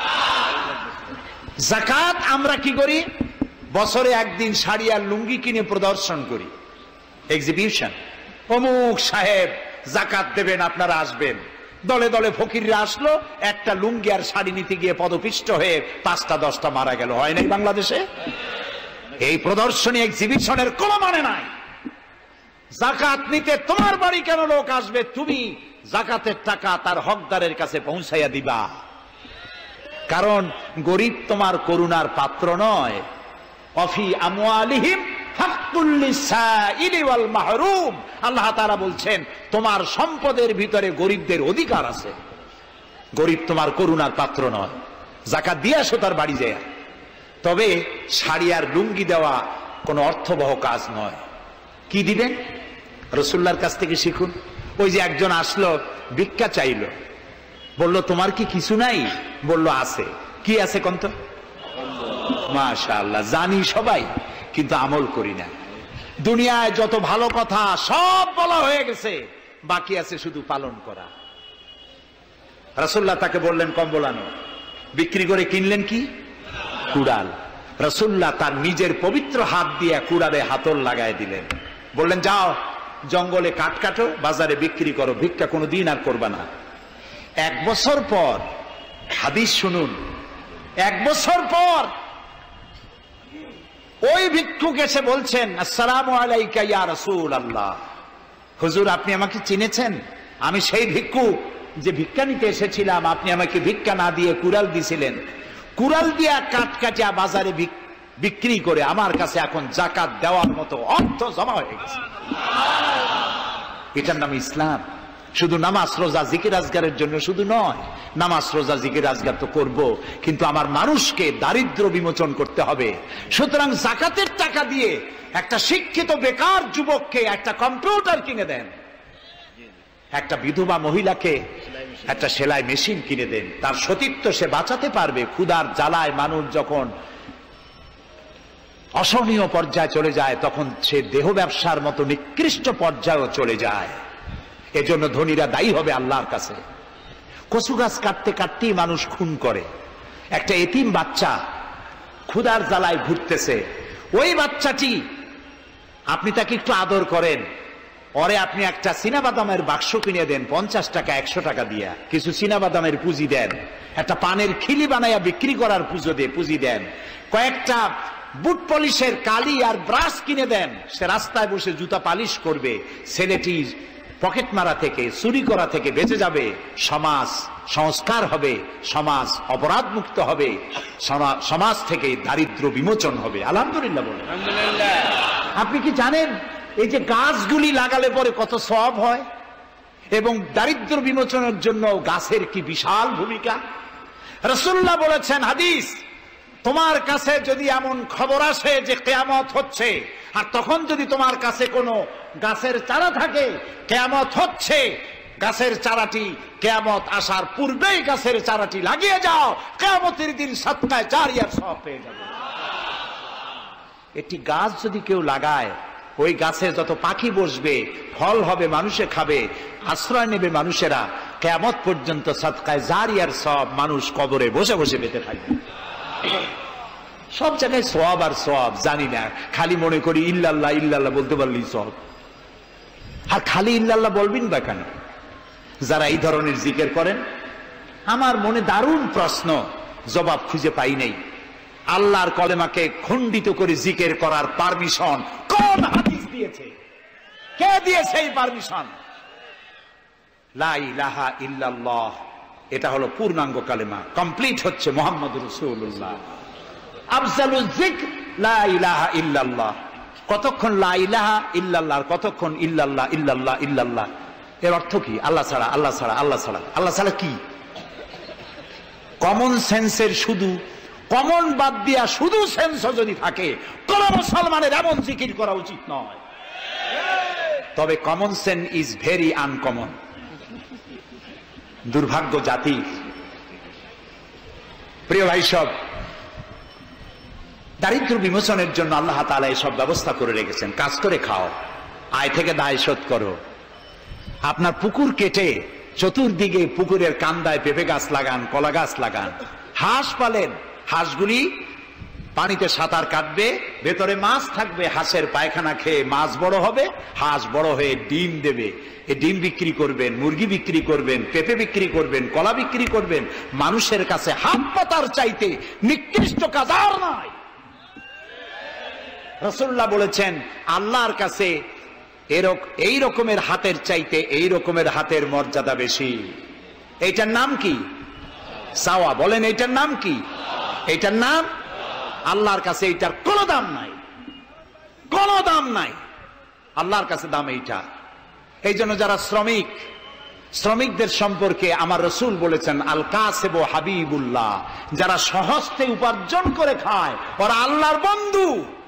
যাকাত আমরা কি করি? বছরে একদিন শাড়ি আর লুঙ্গি কিনে প্রদর্শন করি, এক্সিবিশন। অমুক সাহেব যাকাত দেবেন, আপনারা আসবেন। দলে দলে ফকিররা আসলো, একটা লুঙ্গি আর শাড়ি নিতে গিয়ে পদপিষ্ট হয়ে 5টা 10টা মারা গেল। হয় নাই বাংলাদেশে? এই প্রদর্শনী এক্সিবিশনের কোনো মানে নাই। যাকাত নিতে তোমার বাড়ি কেন লোক আসবে? তুমি যাকাতের টাকা তার হকদারের কাছে পৌঁছাইয়া দিবা। কারণ গরিব তোমার করুণার পাত্র নয়। অফি আমওয়ালিহিম হাক্কুল লিসাইলি ওয়াল মাহরুম। আল্লাহ তাআলা বলছেন তোমার সম্পদের ভিতরে গরিবদের অধিকার আছে। গরিব তোমার করুণার পাত্র নয়। যাকাত দিয়ে আসো তার বাড়ি যায়। তবে শাড়ি আর লুঙ্গি দেওয়া কোনো অর্থবহ কাজ নয়। কি দিবেন? রাসূলুল্লাহর কাছ থেকে শিখুন। ওই যে একজন আসলো, ভিক্ষা চাইলো, বলল তোমার কি কিছু নাই? বলল আছে। কি আছে কোন তো? মাশাআল্লাহ, জানি সবাই কিন্তু আমল করি না। দুনিয়ায় যত ভালো কথা সব বলা হয়ে গেছে, বাকি আছে শুধু পালন করা। রাসূলুল্লাহ তাকে বললেন কম্বল আনো, বিক্রি করে কিনলেন কি? কুড়াল। রাসূলুল্লাহ তার নিজের পবিত্র হাত দিয়ে কুড়ালে হাতল লাগায় দিলেন, বললেন যাও জঙ্গলে কাঠ কাটো, বাজারে বিক্রি করো, ভিক্ষা কোনোদিন আর করবা না। 1 বছর পর, হাদিস শুনুন, 1 বছর পর ওই ভিক্ষুক এসে বলছেন আসসালামু আলাইকা ইয়া রাসূলুল্লাহ, হুজুর আপনি আমাকে চিনেছেন? আমি সেই ভিক্ষুক যে ভিক্ষা নিতে এসেছিলাম, আপনি আমাকে ভিক্ষা না দিয়ে কুড়াল দিয়েছিলেন। কুড়াল দিয়া কাঠ কাটিয়া বাজারে বিক্রি করে আমার কাছে এখন যাকাত দেওয়ার মতো অর্থ জমা হয়ে গেছে। এটার নাম ইসলাম। শুধু নামাজ রোজা জিকির আজগারের জন্য শুধু নয়, নামাজ রোজা জিকির আজগার তো করব, কিন্তু আমার মানুষকে দারিদ্র বিমোচন করতে হবে। সুতরাং যাকাতের টাকা দিয়ে একটা শিক্ষিত বেকার যুবককে একটা কম্পিউটার কিনে দেন, একটা বিধবা মহিলাকে একটা সেলাই মেশিন কিনে দেন, তার সতীত্ব সে বাঁচাতে পারবে। ক্ষুধার জ্বালায় মানুষ যখন অসহনীয় পর্যায়ে চলে যায়, তখন সে দেহ ব্যবসার মতো নিকৃষ্ট পর্যায়েও চলে যায়। এজন্য ধনীরা দায়ী হবে আল্লাহর কাছে। কচু গাছ কাটতে কাটতেই মানুষ খুন করে। একটা এতিম বাচ্চা ক্ষুধার জ্বালায় ঘুরতেছে, ওই বাচ্চাটি আপনি তাকে একটু আদর করেন, ওরে আপনি একটা চীনাবাদামের বাক্স কিনে দেন 50 টাকা 100 টাকা দিয়া, কিছু চীনাবাদামের পুঁজি দেন, একটা পানের খিলি বানাইয়া বিক্রি করার পুঁজি দেন, কয়েকটা বুট পলিশের কালি আর ব্রাশ কিনে দেন, সে রাস্তায় বসে জুতা পালিশ করবে, ছেলেটি পকেট মারা থেকে চুরি করা থেকে বেঁচে যাবে, সমাজ সংস্কার হবে, সমাজ অপরাধ মুক্ত হবে, সমাজ থেকে দারিদ্র বিমোচন হবে। আলহামদুলিল্লাহ বলেন। আপনি কি জানেন এই যে গাছগুলি লাগালে পরে কত সওয়াব হয়, এবং দারিদ্র বিমোচনের জন্য গাছের কি বিশাল ভূমিকা। রাসূলুল্লাহ বলেছেন হাদিস, তোমার কাছে যদি এমন খবর আসে যে কিয়ামত হচ্ছে, আর তখন যদি তোমার কাছে কোনো গাছের চারা থাকে, কিয়ামত হচ্ছে, গাছের চারাটি কিয়ামত আসার পূর্বেই গাছের চারাটি লাগিয়ে যাও, কিয়ামতের দিন সদকায়ে জারিয়ার সওয়াব পেয়ে যাবে। একটি গাছ যদি কেউ লাগায়, ওই গাছে যত পাখি বসবে, ফল হবে, মানুষে খাবে, আশ্রয় নেবে মানুষেরা, কিয়ামত পর্যন্ত সদকায়ে জারিয়ার সওয়াব মানুষ কবরে বসে বসে পেতে থাকবে। সব জায়গায় সওয়াব আর সওয়াব জানি না, খালি মনে করি ইল্লাল্লাহ ইল্লাল্লাহ বলতে পারলেই সওয়াব। আর খালি ইল্লাল্লাহ বলবেন বা কেন? যারা এই ধরনের জিকির করেন, আমার মনে দারুণ প্রশ্ন, জবাব খুঁজে পাই নাই। আল্লাহর কলেমাকে খণ্ডিত করে জিকির করার পারমিশন কোন হাদিস দিয়েছে? কে দিয়েছে এই পারমিশন? লা ইলাহা ইল্লাল্লাহ, এটা হলো পূর্ণাঙ্গ কালেমা, কমপ্লিট হচ্ছে মুহাম্মদুর রাসূলুল্লাহ। আফজালুজ যিকর লা ইলাহা ইল্লাল্লাহ। কতক্ষণ লা ইলাহা ইল্লাল্লাহ, কতক্ষণ ইল্লাল্লাহ ইল্লাল্লাহ ইল্লাল্লাহ। এর অর্থ কি? আল্লাহ ছাড়া, আল্লাহ ছাড়া, আল্লাহ ছাড়া। আল্লাহ ছাড়া কি? কমন সেন্সের শুধু কমন বাদ দিয়া শুধু সেন্স যদি থাকে, কোন মুসলমানের এমন জিকির করা উচিত নয়। তবে common sense is very uncommon. দুর্ভাগ্য জাতি। প্রিয় ভাই সব, দারিদ্র বিমোচনের জন্য আল্লাহ তাআলা এসব ব্যবস্থা করে রেখেছেন। কাজ করে খাও, আয় থেকে দায় শোধ করো। আপনার পুকুর কেটে চতুর্দিকে পুকুরের কান্দায় পেঁপে গাছ লাগান, কলা গাছ লাগান। হাঁস পালেন, হাঁসগুলি পানিতে সাঁতার কাটবে, ভেতরে মাছ থাকবে, হাঁসের পায়খানা খেয়ে মাছ বড় হবে, হাঁস বড় হয়ে ডিম দেবে। এই ডিম বিক্রি করবেন, মুরগি বিক্রি করবেন, পেঁপে বিক্রি করবেন, কলা বিক্রি করবেন। মানুষের কাছে হাত পাতার চাইতে নিকৃষ্ট কাজ আর নাই। রাসূলুল্লাহ বলেছেন, আল্লাহর কাছে এই রকমের হাতের চাইতে এই রকমের হাতের মর্যাদা বেশি। এইটার নাম কি? সাওয়া। বলেন এইটার নাম কি? এইটার নাম আল্লাহর কাছে এইটার কোনো দাম নাই, কোনো দাম নাই। আল্লাহর কাছে দাম এইটা। এই জন্য যারা শ্রমিকদের সম্পর্কে আমার রাসূল বলেছেন, আল কাসিবু হাবিবুল্লাহ, যারা সহজে উপার্জন করে খায় ওরা আল্লাহর বন্ধু।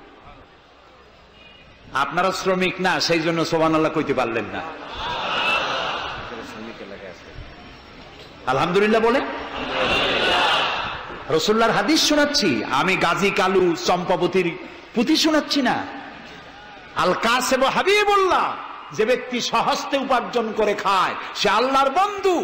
আপনারা শ্রমিক না, সেই জন্য সুবহানাল্লাহ কইতে পারলেন না। আলহামদুলিল্লাহ বলে। রাসূলুল্লাহর হাদিস শোনাচ্ছি, আমি গাজী কালু চম্পাবতীর পুঁথি শোনাচ্ছি না। আল কাসেব হাবিবুল্লাহ, যে ব্যক্তি স্বহস্তে উপার্জন করে খায় সে আল্লাহর বন্ধু।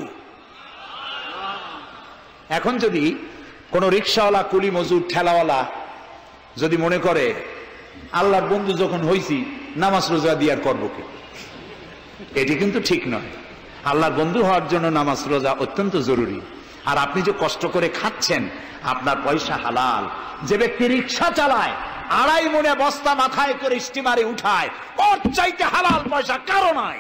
এখন যদি কোন রিকশাওয়ালা, কুলি মজুর, ঠেলাওয়ালা যদি মনে করে আল্লাহর বন্ধু যখন হইছি নামাজ রোজা দিয়ে আর করবো কি, এটি কিন্তু ঠিক নয়। আল্লাহর বন্ধু হওয়ার জন্য নামাজ রোজা অত্যন্ত জরুরি। আর আপনি যে কষ্ট করে খাচ্ছেন, আপনার পয়সা হালাল। যে ব্যক্তি রিকশা চালায়, 2.5 মনে বস্তা মাথায় করে স্টিমারে উঠায়, ওর চাইতে হালাল পয়সা কারো নাই।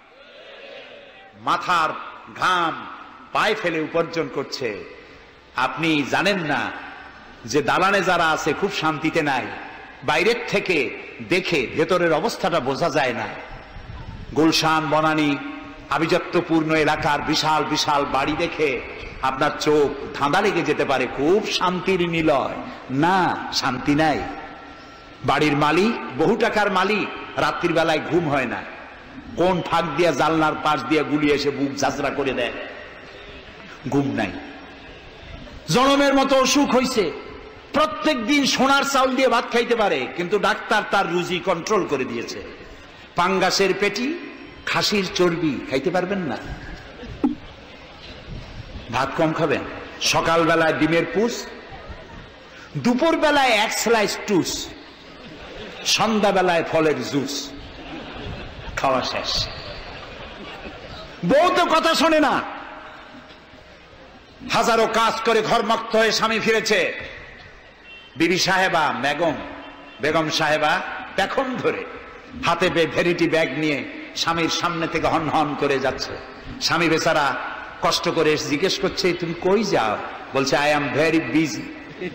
মাথার ঘাম পায়ে ফেলে উপার্জন করছে। আপনি জানেন না যে দালানে যারা আছে খুব শান্তিতে নাই। বাইরের থেকে দেখে ভেতরের অবস্থাটা বোঝা যায় না। গুলশান, বনানী, আভিজাত্যপূর্ণ এলাকার বিশাল বিশাল বাড়ি দেখে আপনার চোখ ধাঁধা লেগে যেতে পারে, খুব শান্তির নিলয়। না, শান্তি নাই। বাড়ির মালিক, বহু টাকার মালিক, রাত্রির বেলায় ঘুম হয় না। কোন ফাঁক দিয়া জানলার পাশ দিয়া গুলি এসে বুক ঝাঁঝরা করে দেয়, ঘুম নাই। জনমের মতো অসুখ হইছে, প্রত্যেক দিন সোনার চাউল দিয়ে ভাত খাইতে পারে, কিন্তু ডাক্তার তার রুজি কন্ট্রোল করে দিয়েছে। পাঙ্গাসের পেটি, খাসির চর্বি খাইতে পারবেন না, ভাত কম খাবেন। সকালবেলায় ডিমের পুষ, দুপুর বেলায় 1 স্লাইস টুস, সন্ধ্যাবেলায় ফলের জুস, খাওয়া শেষ। বউ তো কথা শোনে না। হাজারো কাজ করে ঘরমুক্ত হয়ে স্বামী ফিরেছে, বিবি সাহেবা, বেগম সাহেবা পেখম ধরে হাতে ভেরিটি ব্যাগ নিয়ে স্বামীর সামনে থেকে হন হন করে যাচ্ছে। স্বামী বেচারা কষ্ট করে জিজ্ঞেস করছে, তুমি কই যাও? বলছে, আই এম ভেরি বিজি।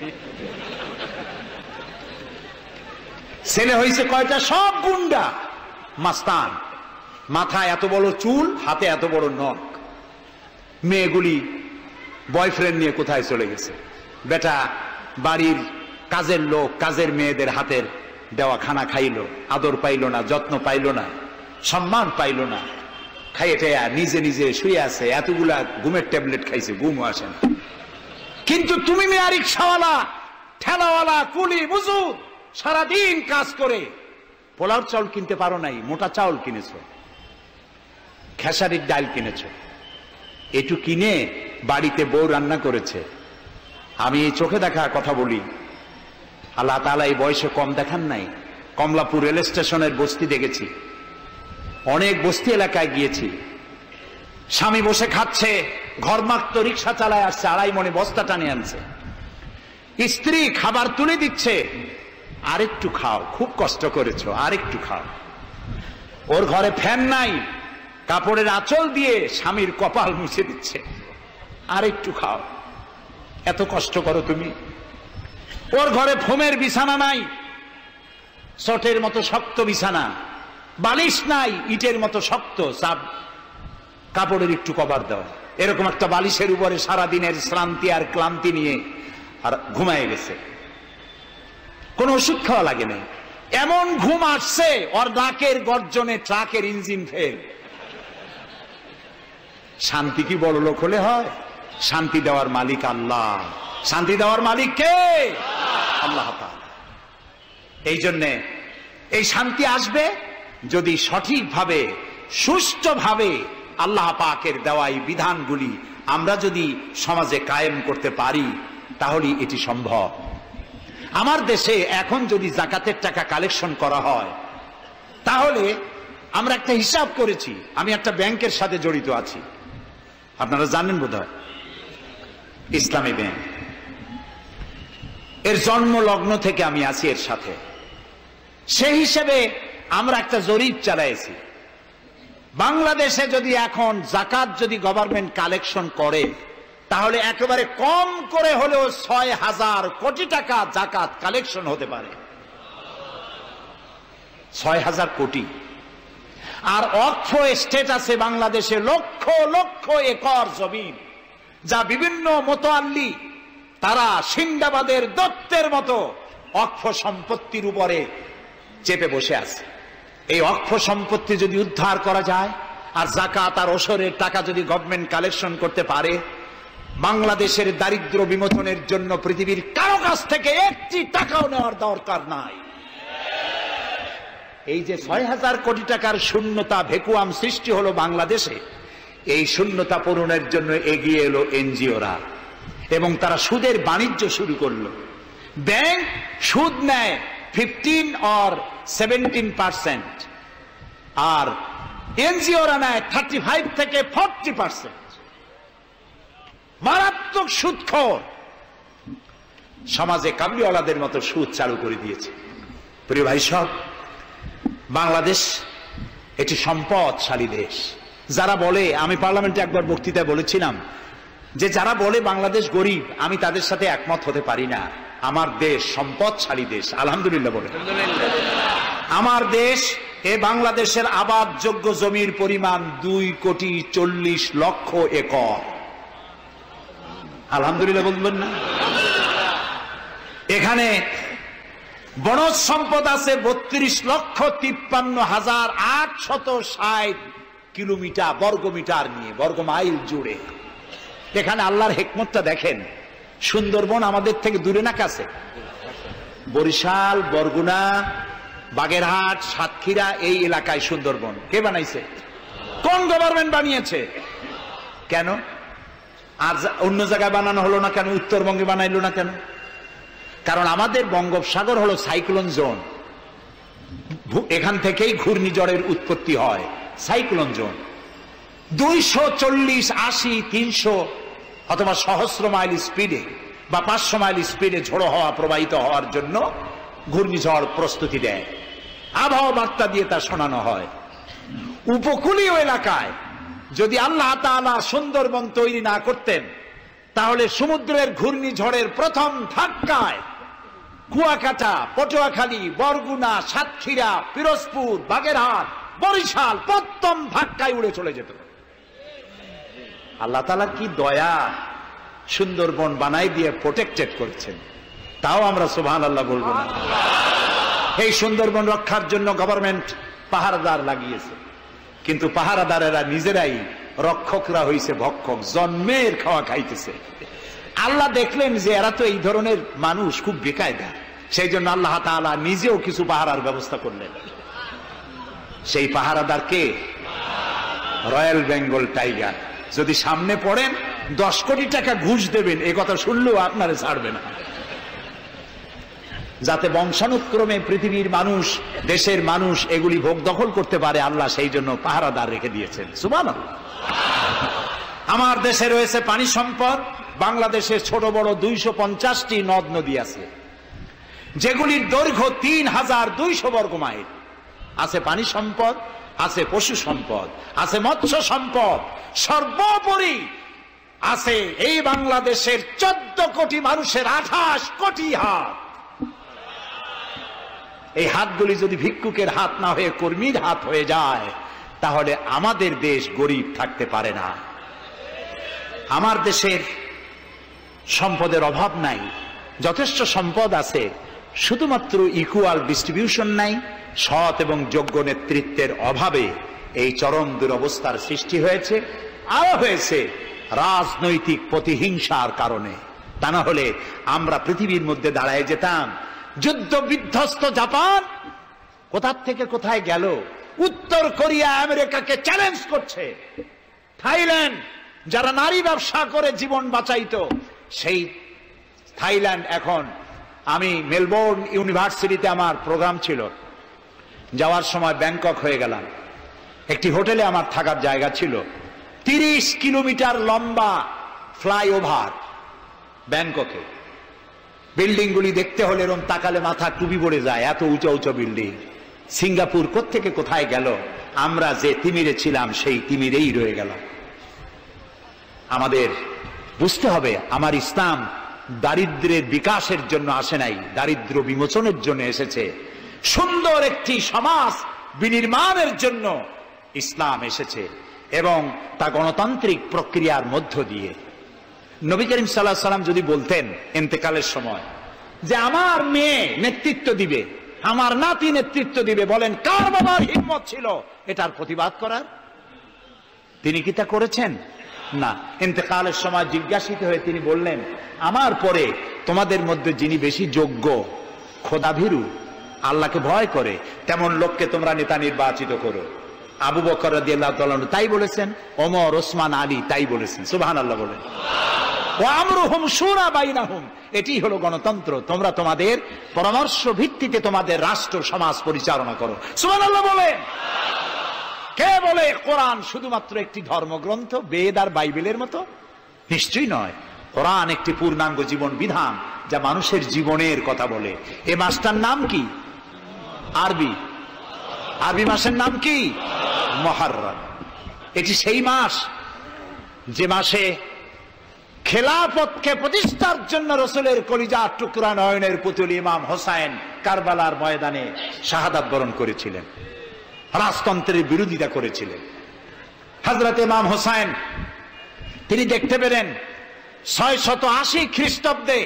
ছেলে হয়েছে কয়টা? সব গুন্ডা, মাস্তান। মাথায় এত বড় চুল, হাতে এত বড় নখ। মেয়েগুলি বয়ফ্রেন্ড নিয়ে কোথায় চলে গেছে। বেটা বাড়ির কাজের লোক, কাজের মেয়েদের হাতের দেওয়া খানা খাইলো, আদর পাইল না, যত্ন পাইল না, সম্মান পাইল না। খাইয়ে নিজে নিজে শুয়ে আছে, এতগুলা ঘুমের ট্যাবলেট খাইছে, ঘুমও আসে না। কিন্তু তুমি মেয়ে রিকশাওয়ালা, ঠেলাওয়ালা, কুলি মজুর, সারাদিন কাজ করে পোলাও চাউল কিনতে পারো নাই, মোটা চাউল কিনেছ, খেসারির ডাল কিনেছ। এটু কিনে বাড়িতে বউ রান্না করেছে। আমি এই চোখে দেখা কথা বলি, আল্লাহ তাআলা এই বয়সে কম দেখান নাই। কমলাপুর রেল স্টেশনের বস্তি দেখেছি, অনেক বস্তি এলাকায় গিয়েছি। স্বামী বসে খাচ্ছে, ঘরমাক্ত রিক্সা চালায় আসছে, 2.5 মনে বস্তা টানে আনছে। স্ত্রী খাবার তুলে দিচ্ছে, আরেকটু খাও, খুব কষ্ট করেছো, আরেকটু খাও। ওর ঘরে ফ্যান নাই, কাপড়ের আঁচল দিয়ে স্বামীর কপাল মুছে দিচ্ছে, আরেকটু খাও, এত কষ্ট করো তুমি। ওর ঘরে ফোমের বিছানা নাই, চটের মতো শক্ত বিছানা, বালিশ নাই, ইটের মতো শক্ত, চাপ কাপড়ের একটু কভার দাও। এরকম একটা বালিশের উপরে সারাদিনের শ্রান্তি আর ক্লান্তি নিয়ে আর ঘুমায় গেছে। কোন ওষুধ খাওয়া লাগে না, এমন ঘুম আসছে ওর নাকের গর্জনে ট্রাকের ইঞ্জিন ফেল। শান্তি কি বড় লোক হলে হয়? শান্তি দেওয়ার মালিক আল্লাহ। শান্তি দেওয়ার মালিক কে? আল্লাহ তাআলা। এই জন্যে এই শান্তি আসবে যদি সঠিকভাবে, সুষ্ঠুভাবে আল্লাহ পাকের দেওয়া এই বিধানগুলি আমরা যদি সমাজে কায়েম করতে পারি, তাহলে এটি সম্ভব। আমার দেশে এখন যদি যাকাতের টাকা কালেকশন করা হয়, তাহলে আমরা একটা হিসাব করেছি। আমি একটা ব্যাংকের সাথে জড়িত আছি, আপনারা জানেন বোধহয়, ইসলামী ব্যাংক। এর জন্ম লগ্ন থেকে আমি আছি এর সাথে। সেই হিসেবে আমরা একটা জরিপ চালাইছি। বাংলাদেশে যদি এখন যাকাত যদি গভর্নমেন্ট কালেকশন করে, তাহলে একেবারে কম করে হলেও 6,000 কোটি টাকা যাকাত কালেকশন হতে পারে। 6,000 কোটি। আর অক্ষ স্টেট আছে বাংলাদেশে, লক্ষ লক্ষ একর জমিন, যা বিভিন্ন মোতাল্লি তারা সিন্দাবাদের দত্তের মতো অক্ষ সম্পত্তির উপরে চেপে বসে আছে। এই অক্ষ সম্পত্তি যদি উদ্ধার করা যায়, আর যাকাত আর ওসরের টাকা যদি গভর্নমেন্ট কালেকশন করতে পারে, বাংলাদেশের দারিদ্র্য বিমোচনের জন্য পৃথিবীর কারো কাছ থেকে একটি টাকাও নেওয়ার দরকার নাই। এই যে ৬,০০০ কোটি টাকার শূন্যতা ভ্যাকুয়াম সৃষ্টি হলো বাংলাদেশে, এই শূন্যতা পূরণের জন্য এগিয়ে এলো এনজিওরা এবং তারা সুদের বাণিজ্য শুরু করলো। ব্যাংক সুদ নেয় 15 or 17%, আর এনজিওরা নেয় 35 থেকে 40%। মারাত্মক সুদখোর। সমাজে কাবলিওয়ালাদের মতো সুদ চালু করে দিয়েছে। প্রিয় ভাই সব, বাংলাদেশ এটি সম্পদশালী দেশ। যারা বলে, আমি পার্লামেন্টে একবার বক্তৃতায় বলেছিলাম যে যারা বলে বাংলাদেশ গরিব, আমি তাদের সাথে একমত হতে পারি না। আমার দেশ সম্পদশালী দেশ, আলহামদুলিল্লাহ বলে। আমার দেশ, এ বাংলাদেশের আবাদযোগ্য জমির পরিমাণ 2,40,00,000 একর। আলহামদুলিল্লাহ বলবেন না? এখানে বনজ সম্পদ আছে 32,53,860 কিলোমিটার বর্গমিটার নিয়ে, বর্গমাইল জুড়ে। এখানে আল্লাহর হিকমতটা দেখেন। সুন্দরবন আমাদের থেকে দূরে না কাছে? বরিশাল, বরগুনা, বাগেরহাট, সাতক্ষীরা, এই এলাকায় সুন্দরবন কে বানাইছে? কোন গভর্নমেন্ট বানিয়েছে? কেন আর অন্য জায়গায় বানানো হলো না কেন? উত্তরবঙ্গে বানাইলো না কেন? কারণ আমাদের বঙ্গোপসাগর হলো সাইক্লোন জোন। এখান থেকেই ঘূর্ণিঝড়ের উৎপত্তি হয়। সাইক্লোন জোন 240, 80, 300 অথবা সহস্র মাইল স্পিডে বা 500 মাইল স্পিডে ঝোড়ো হওয়া প্রবাহিত হওয়ার জন্য ঘূর্ণিঝড় প্রস্তুতি দেয়। আবহাওয়া বার্তা দিয়ে তা শোনানো হয়। উপকূলীয় এলাকায় যদি আল্লাহ তাআলা সুন্দরবন তৈরি না করতেন, তাহলে সমুদ্রের ঘূর্ণিঝড়ের প্রথম ধাক্কায় কুয়াকাটা, পটুয়াখালী, বরগুনা, সাতক্ষীরা, পিরোজপুর, বাগেরহাট, বরিশাল প্রথম ধাক্কায় উড়ে চলে যেত। আল্লাহ তাআলা কি দয়া, সুন্দরবন বানাই দিয়ে প্রোটেক্টেড করেছেন। তাও আমরা সুবহানাল্লাহ বলবো না। এই সুন্দরবন রক্ষার জন্য গভর্নমেন্ট পাহারাদার লাগিয়েছে, কিন্তু পাহারাদারেরা নিজেরাই রক্ষকরা হইছে ভক্ষক, জন্মের খাওয়া খাইতেছে। আল্লাহ দেখলেন যে এরা তো এই ধরনের মানুষ খুব বেকায়দা, সেই জন্য আল্লাহ তাআলা নিজেও কিছু পাহারার ব্যবস্থা করলেন। সেই পাহারাদার কে? Royal Bengal tiger. যদি সামনে পড়েন 10 কোটি টাকা ঘুষ দেবেন, এ কথা শুনলেও আপনারে ছাড়বে না। যাতে বংশানুক্রমে পৃথিবীর মানুষ, দেশের মানুষ এগুলি ভোগ দখল করতে পারে, আল্লাহ সেই জন্য পাহারাদার রেখে দিয়েছেন। সুবহানাল্লাহ। আমার দেশে রয়েছে পানি সম্পদ। বাংলাদেশে ছোট বড় 250টি নদ নদী আছে, যেগুলির দৈর্ঘ্য 3,200 বর্গমাইল। আছে পানি সম্পদ, আছে পশু সম্পদ, আছে মৎস্য সম্পদ, সর্বোপরি আছে এই বাংলাদেশের 14 কোটি মানুষের 28 কোটি হাত। এই হাতগুলি যদি ভিক্ষুকের হাত না হয়ে কর্মীর হাত হয়ে যায়, তাহলে আমাদের দেশ গরিব থাকতে পারে না। আমার দেশের সম্পদের অভাব নাই, যথেষ্ট সম্পদ আছে, শুধুমাত্র ইকুয়াল ডিস্ট্রিবিউশন নাই। সৎ এবং যোগ্য নেতৃত্বের অভাবে এই চরম দুরবস্থার সৃষ্টি হয়েছে। আরো হয়েছে রাজনৈতিক প্রতিহিংসার কারণে। তা না হলে আমরা পৃথিবীর মধ্যে দাঁড়ায় যেতাম। যুদ্ধ বিধ্বস্ত জাপান কোথা থেকে কোথায় গেল? উত্তর কোরিয়া আমেরিকাকে চ্যালেঞ্জ করছে। থাইল্যান্ড, যারা নারী ব্যবসা করে জীবন বাঁচাইতো, সেই থাইল্যান্ড এখন, আমি মেলবোর্ন ইউনিভার্সিটিতে আমার প্রোগ্রাম ছিল, যাওয়ার সময় ব্যাংকক হয়ে গেলাম। একটি হোটেলে আমার থাকার জায়গা ছিল। 30 কিলোমিটার লম্বা ফ্লাইওভার ব্যাংককে। বিল্ডিং গুলি দেখতে হলে এরকম তাকালে মাথা টুপি পড়ে যায়, এত উঁচু উঁচু বিল্ডিং। সিঙ্গাপুর কোত্থেকে কোথায় গেল? আমরা যে তিমিরে ছিলাম সেই তিমিরেই রয়ে গেলাম। আমাদের বুঝতে হবে, আমার ইসলাম দারিদ্র্যের বিকাশের জন্য আসে নাই, দারিদ্র বিমোচনের জন্য এসেছে। সুন্দর একটি সমাজ বিনির্মাণের জন্য ইসলাম এসেছে, এবং তা গণতান্ত্রিক প্রক্রিয়ার মধ্য দিয়ে। নবী করিম সাল্লাল্লাহু আলাইহি ওয়াসাল্লাম যদি বলতেন ইন্তেকালের সময় যে আমার মেয়ে নেতৃত্ব দিবে, আমার নাতি নেতৃত্ব দিবে, বলেন কার বাবার হিম্মত ছিল এটার প্রতিবাদ করার? তিনি কি তা করেছেন? না। ইন্তেকালের সময় জিজ্ঞাসিত হয়ে তিনি বললেন, আমার পরে তোমাদের মধ্যে যিনি বেশি যোগ্য, খোদাভীরু, আল্লাহকে ভয় করে, তেমন লোককে তোমরা নেতা নির্বাচিত করো। আবু বকর রাদিয়াল্লাহু তাআলা তাই বলেছেন, ওমর, ওসমান, আলী তাই বলেছেন। সুবহানাল্লাহ বলেন। ওয়া আমরুহুম শুরা বাইনাহুম, এটি হলো গণতন্ত্র। তোমরা তোমাদের পরামর্শ ভিত্তিতে তোমাদের রাষ্ট্র সমাজ পরিচালনা করো। সুবহানাল্লাহ বলেন। কে বলে কোরআন শুধুমাত্র একটি ধর্মগ্রন্থ, বেদ আর বাইবেলের মতো? নিশ্চয়ই নয়। কোরআন একটি পূর্ণাঙ্গ জীবন বিধান, যা মানুষের জীবনের কথা বলে। এ মাসটার নাম কি? আরবি মাসের নাম কি? মুহররম। এটি সেই মাস যে মাসে খেলাফতকে প্রতিষ্ঠার জন্য রাসূলের কলিজার টুকরা নয়নের পুতুল ইমাম হোসাইন কারবালার ময়দানে শাহাদাত বরণ করেছিলেন, রাজতন্ত্রের বিরোধিতা করেছিলেন। হযরত ইমাম হোসাইন তিনি দেখতে পেলেন 680 খ্রিস্টাব্দে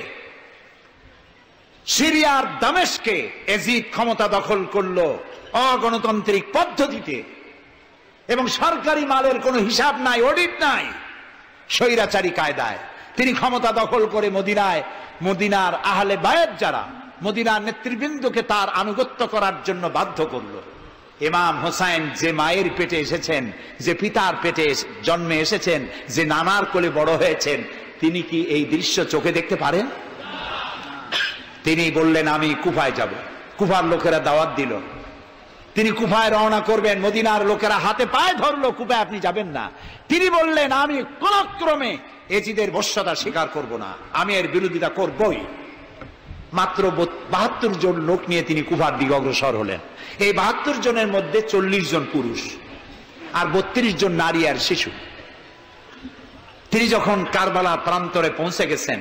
সিরিয়ার দামেস্কে এজিদ ক্ষমতা দখল করলো অগণতান্ত্রিক পদ্ধতিতে, এবং সরকারি মালের কোনো হিসাব নাই, অডিট নাই, স্বৈরাচারী কায়দায় তিনি ক্ষমতা দখল করে মদিনার আহলে বায়াত যারা মদিনার নেতৃবৃন্দকে তার আনুগত্য করার জন্য বাধ্য করলো। ইমাম হোসাইন যে মায়ের পেটে এসেছেন, যে পিতার পেটে জন্মে এসেছেন, যে নানার কোলে বড় হয়েছেন, তিনি কি এই দৃশ্য চোখে দেখতে পারেন? তিনি বললেন, আমি কুফায় যাব। কুফার লোকেরা দাওয়াত দিল, তিনি কুফায় রওনা করবেন। মদিনার লোকেরা হাতে পায়ে ধরলো, কুফায় আপনি যাবেন না। তিনি বললেন, আমি কোন ক্রমে এজিদের বশ্যতা স্বীকার করব না, আমি এর বিরোধিতা করবই। মাত্র 72 জন লোক নিয়ে তিনি কুফার দিকে অগ্রসর হলেন। এই 72 জনের মধ্যে 40 জন পুরুষ আর 32 জন নারী আর শিশু। তিনি যখন কারবালা প্রান্তরে পৌঁছে গেছেন,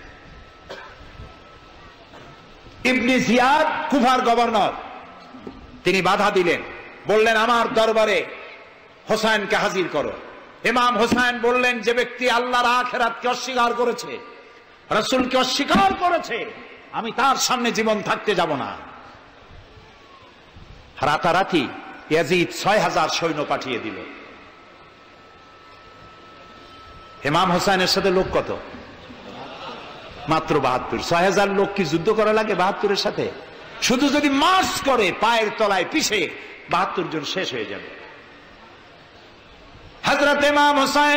ইবনে জিয়াদ কুফার গভর্নর, তিনি বাধা দিলেন, বললেন, আমার দরবারে হোসাইনকে হাজির করো। ইমাম হোসাইন বললেন, যে ব্যক্তি আল্লাহর আখিরাতকে অস্বীকার করেছে, রাসূলকে অস্বীকার করেছে, আমি তার সামনে জীবন থাকতে যাব না। রাতারাতি ইয়াজিদ 6000 সৈন্য পাঠিয়ে দিল। ইমাম হোসাইনের সাথে লোক কত? মাত্র 72। 6000 লোক কি যুদ্ধ করা লাগে 72-এর সাথে? শুধু যদি মার্চ করে পায়ের তলায় পিছে 72 জন শেষ হয়ে যাবে। হযরত ইমাম হোসাইন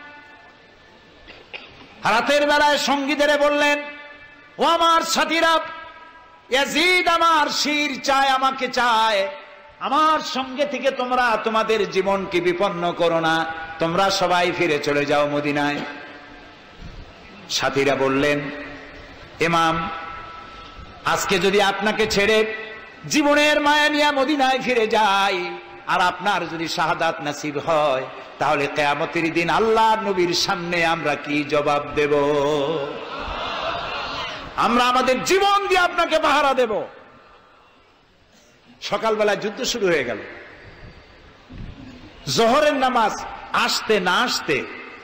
রাতের বেলায় সঙ্গীদের বললেন, ও আমার সাথীরা, ইয়াজিদ আমার শির চায়, আমাকে চায়, আমার সঙ্গে থেকে তোমরা তোমাদের জীবনকে বিপন্ন করো না, তোমরা সবাই ফিরে চলে যাও মদিনায়। সাথীরা বললেন, ইমাম, আজকে যদি আপনাকে ছেড়ে জীবনের মায়া নিয়ে মদিনায় ফিরে যাই, আর আপনার যদি শাহাদাত নসিব হয়, তাহলে কিয়ামতের দিন আল্লাহর নবীর সামনে আমরা কি জবাব দেব? আমরা আমাদের জীবন দিয়ে আপনাকে পাহারা দেব। সকালবেলা যুদ্ধ শুরু হয়ে গেল। জোহরের নামাজ আসতে না আসতে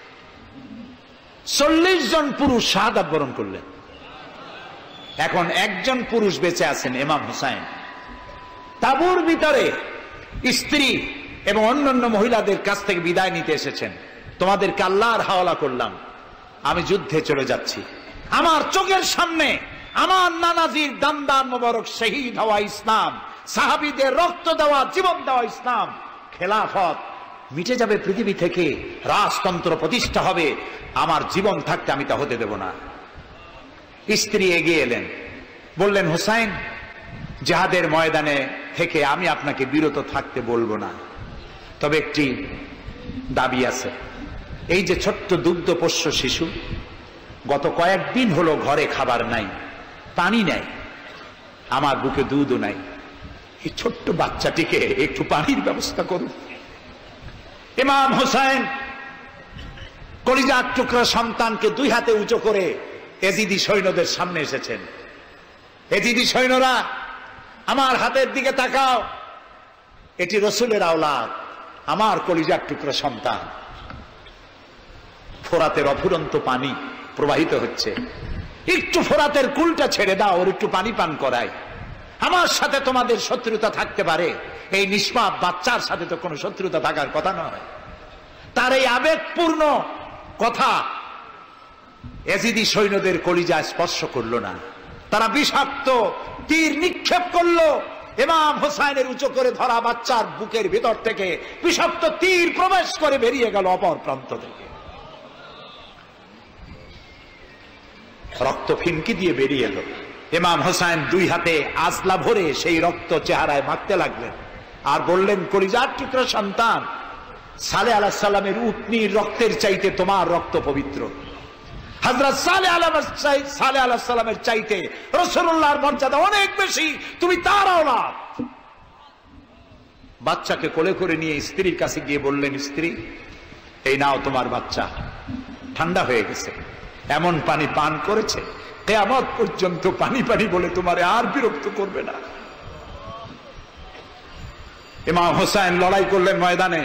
40 জন পুরুষ শাহাদাত বরণ করলেন। এখন একজন পুরুষ বেঁচে আছেন, ইমাম হোসাইন। তাঁবুর ভিতরে স্ত্রী এবং অন্যান্য মহিলাদের কাছ থেকে বিদায় নিতে এসেছেন। তোমাদেরকে আল্লাহর হাওয়ালা করলাম, আমি যুদ্ধে চলে যাচ্ছি। আমার চোখের সামনে আমার নানাজির দান্দান মোবারক শহীদ হওয়া ইসলাম, সাহাবীদের রক্ত দেওয়া, জীবন দেওয়া ইসলাম, খেলাফত মিটে যাবে পৃথিবী থেকে, রাজতন্ত্র প্রতিষ্ঠা হবে। আমার জীবন থাকতে আমি তা হতে দেব না। স্ত্রী এগিয়ে এলেন, বললেন, হোসাইন, জিহাদের ময়দানে থেকে আমি আপনাকে বিরত থাকতে বলবো না, তবে একটি দাবি আছে। এই যে ছোট্ট দুগ্ধপোষ্য শিশু, গত কয়েকদিন হলো ঘরে খাবার নাই, পানি নাই, আমার বুকে দুধও নাই, এই ছোট্ট বাচ্চাটিকে একটু পানির ব্যবস্থা করুন। ইমাম হোসাইন কলিজার টুকরা সন্তানকে 2 হাতে উঁচু করে এজিদি সৈন্যদের সামনে এসেছেন। এজিদি সৈন্যরা, আমার হাতের দিকে তাকাও, এটি রাসূলের আওলাদ, আমার কলিজার টুকরা সন্তান। ফোরাতের অফুরন্ত পানি প্রবাহিত হচ্ছে, একটু ফোরাতের কুলটা ছেড়ে দাও, ওর একটু পানি পান করাই। আমার সাথে তোমাদের শত্রুতা থাকতে পারে, এই নিষ্পাপ বাচ্চার সাথে তো কোনো শত্রুতা থাকার কথা নয়। তার এই আবেগপূর্ণ কথা এজিদি সৈন্যদের কলিজায় স্পর্শ করলো না। তারা বিষাক্ত তীর নিক্ষেপ করলো। ইমাম হোসাইনের উঁচু করে ধরা বাচ্চার বুকের ভিতর থেকে বিষাক্ত তীর প্রবেশ করে বেরিয়ে গেল অপর প্রান্ত থেকে। রক্ত ফিনকি দিয়ে বেরিয়ে এলো। ইমাম হোসাইন দুই হাতে আজলা ভরে সেই রক্ত চেহারায় মাখতে লাগলেন আর বললেন, কলিজার টুকরা সন্তান, সালেহ আলাইহিস সালামের উটনির রক্তের চাইতে তোমার রক্ত পবিত্র। হযরত সালেহ আলাইহিস সালামের চাইতে রাসূলুল্লাহর মর্যাদা অনেক বেশি, তুমি তার আওলাদ। বাচ্চাকে কোলে করে নিয়ে স্ত্রীর কাছে গিয়ে বললেন, স্ত্রী, এই নাও তোমার বাচ্চা, ঠান্ডা হয়ে গেছে, এমন পানি পান করেছে কিয়ামত পর্যন্ত পানি পানি বলে তোমারে আর বিরক্ত করবে না। ইমাম হোসেন লড়াই করলেন ময়দানে,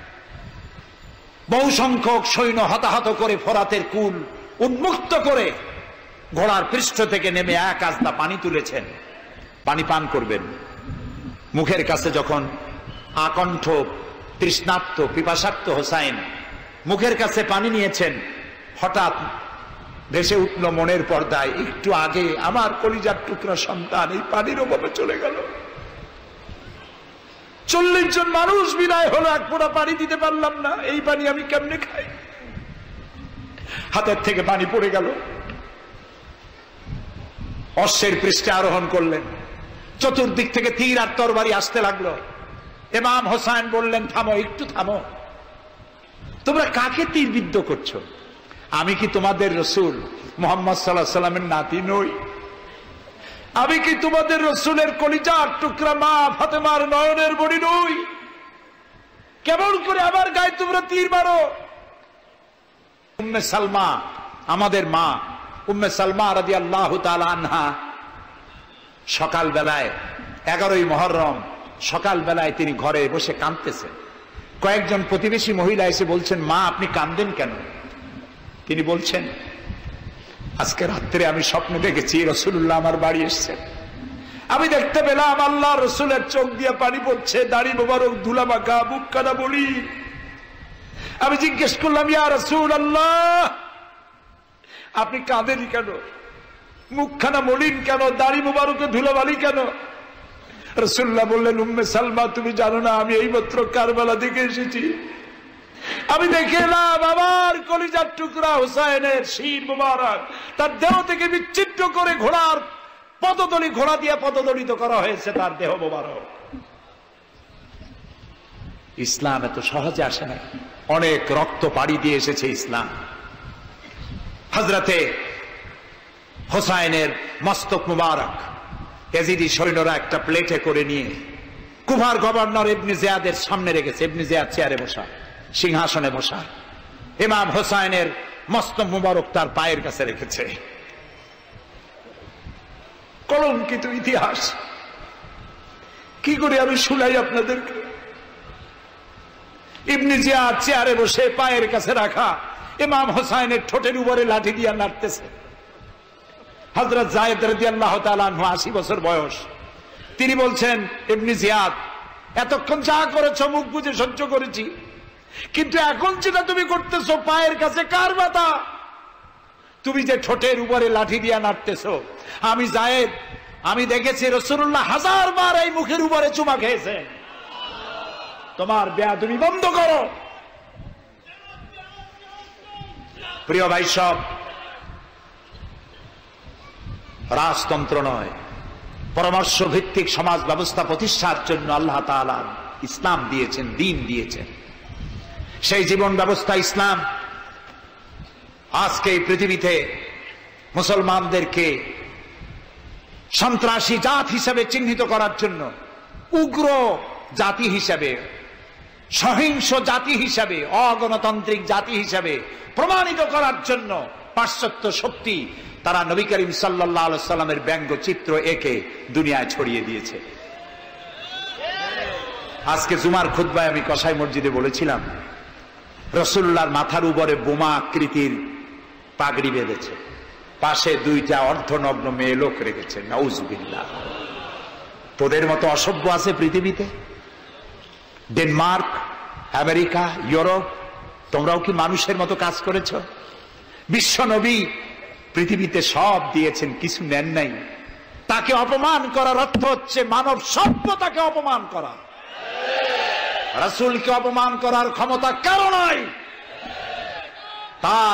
বহু সংখ্যক সৈন্য হতাহত করে ফোরাতের কুল উন্মুক্ত করে ঘোড়ার পৃষ্ঠ থেকে নেমে এক আজলা পানি তুলেছেন, পানি পান করবেন। মুখের কাছে যখন আকণ্ঠ তৃষ্ণার্ত পিপাসার্ত হোসাইন মুখের কাছে পানি নিয়েছেন, হঠাৎ ভেসে উঠল মনের পর্দায়, একটু আগে আমার কলিজার টুকরা সন্তান এই পানির অভাবে চলে গেল। 40 জন মানুষ বিদায় হলো, এক ফোঁটা পানি দিতে পারলাম না, এই পানি আমি কেমনে খাই? হাতের থেকে পানি পড়ে গেল। অশ্বের পৃষ্ঠে আরোহণ করলেন, চতুর্দিক থেকে তীর আর তরবারি আসতে লাগলো। ইমাম হোসেন বললেন, থামো, একটু থামো, তোমরা কাকে তীরবিদ্ধ করছো? আমি কি তোমাদের রসুল মুহাম্মদ সাল্লাল্লাহু আলাইহি সাল্লামের নাতি নই? আমি কি তোমাদের রসুলের কলিজার টুকরা মা ফাতেমার নয়নের বড়ি নই? কেমন করে আমার গায়ে তোমরা তীর মারো? উম্মে সালমা, আমাদের মা উম্মে সালমা রাদিয়াল্লাহু তাআলা আনহা, সকাল বেলায় 11ই মুহররম সকাল বেলায় তিনি ঘরে বসে কাঁদতেছেন। কয়েকজন প্রতিবেশী মহিলা এসে বলছেন, মা আপনি কাঁদেন কেন? তিনি বলছেন, আজকে রাত্রে আমি স্বপ্নে দেখেছি রাসূলুল্লাহ আমার বাড়ি এসেছেন। আমি দেখতে পেলাম আল্লাহ রসুলের চোখ দিয়ে পানি পড়ছে, দাড়ি মোবারক ধুলা মাখা, বুক কাটা বলি। আমি জিজ্ঞেস করলাম, ইয়া রাসূলুল্লাহ, আপনি কাঁদেন কেন? মুখখানা মলিন কেন? দাড়ি মোবারকে ধুলাবালি কেন? রাসূলুল্লাহ বললেন, উম্মে সালমা, তুমি জানো না আমি এইমাত্র কারবালা থেকে এসেছি। আমি দেখে এলাম আমার কলিজার টুকরা হুসাইনের শির মোবারক তার দেহ থেকে বিচ্ছিন্ন করে ঘোড়ার পদতলি, ঘোড়া দিয়ে পদদলিত করা হয়েছে তার দেহ মোবারক। ইসলাম এত সহজে আসে না, অনেক রক্ত পাড়ি দিয়ে এসেছে ইসলাম। হযরতে হোসাইনের মস্তক মুবারক ইয়াজিদি সৈন্যরা একটা প্লেটে করে নিয়ে কুফার গভর্নর ইবনে জিয়াদের সামনে রেখেছে। ইবনে জিয়াদ চেয়ারে বসা, সিংহাসনে বসা, ইমাম হোসাইনের মস্তক মুবারক তার পায়ের কাছে রেখেছে। কলঙ্কিত ইতিহাস, কি করে আমি শুনাই আপনাদেরকে? ইবনে জিয়াদ চেয়ারে বসে পায়ের কাছে রাখা ইমাম হোসাইনের ঠোঁটের উপরে লাঠি দিয়ে নাড়তেছে। হযরত যায়েদ রাদিয়াল্লাহু তাআলা আনহু 80 বছর বয়স, তিনি বলছেন, ইবনে জিয়াদ, এতক্ষণ যা করেছো মুখ বুজে সহ্য করেছি, কিন্তু এখন যেটা তুমি করতেছো পায়ের কাছে কার ব্যথা? তুমি যে ঠোঁটের উপরে লাঠি দিয়া নাড়তেছো, আমি যায়েদ, আমি দেখেছি রাসূলুল্লাহ 1000 বার এই মুখের উপরে চুমা খেয়েছে। তোমার বেয়াদবি বন্ধ করো। প্রিয় ভাই সব, রাজতন্ত্র নয়, পরামর্শ ভিত্তিক সমাজ ব্যবস্থা প্রতিষ্ঠার জন্য আল্লাহ তাআলা ইসলাম দিয়েছেন, দ্বীন দিয়েছেন। সেই জীবন ব্যবস্থা ইসলাম আজকে এই পৃথিবীতে মুসলমানদেরকে সন্ত্রাসী জাত হিসেবে চিহ্নিত করার জন্য, উগ্র জাতি হিসেবে, সহিংস জাতি হিসেবে, অগণতান্ত্রিক জাতি হিসেবে প্রমাণিত করার জন্য পাশ্চাত্য শক্তি তারা নবী করিম সাল্লাল্লাহু আলাইহি ওয়াসাল্লামের ব্যঙ্গ চিত্র এঁকে দুনিয়ায় ছড়িয়ে দিয়েছে। আজকে জুমার খুতবায় আমি কসাই মসজিদে বলেছিলাম, রাসূলুল্লাহর মাথার উপরে বোমা আকৃতির পাগড়ি বেঁধেছে, পাশে 2টা অর্ধনগ্ন মেয়ে লোক রেখেছে। নাউজুবিল্লাহ। তোদের মতো অসভ্য আছে পৃথিবীতে? ডেনমার্ক, আমেরিকা, ইউরোপ, তোমরাও কি মানুষের মতো কাজ করেছ? বিশ্ব নবী পৃথিবীতে সব দিয়েছেন, কিছু নেন নাই। তাকে অপমান করার অর্থ হচ্ছে মানব সভ্যতাকে অপমান করা। রাসূলকে অপমান করার ক্ষমতা কারো নাই। তার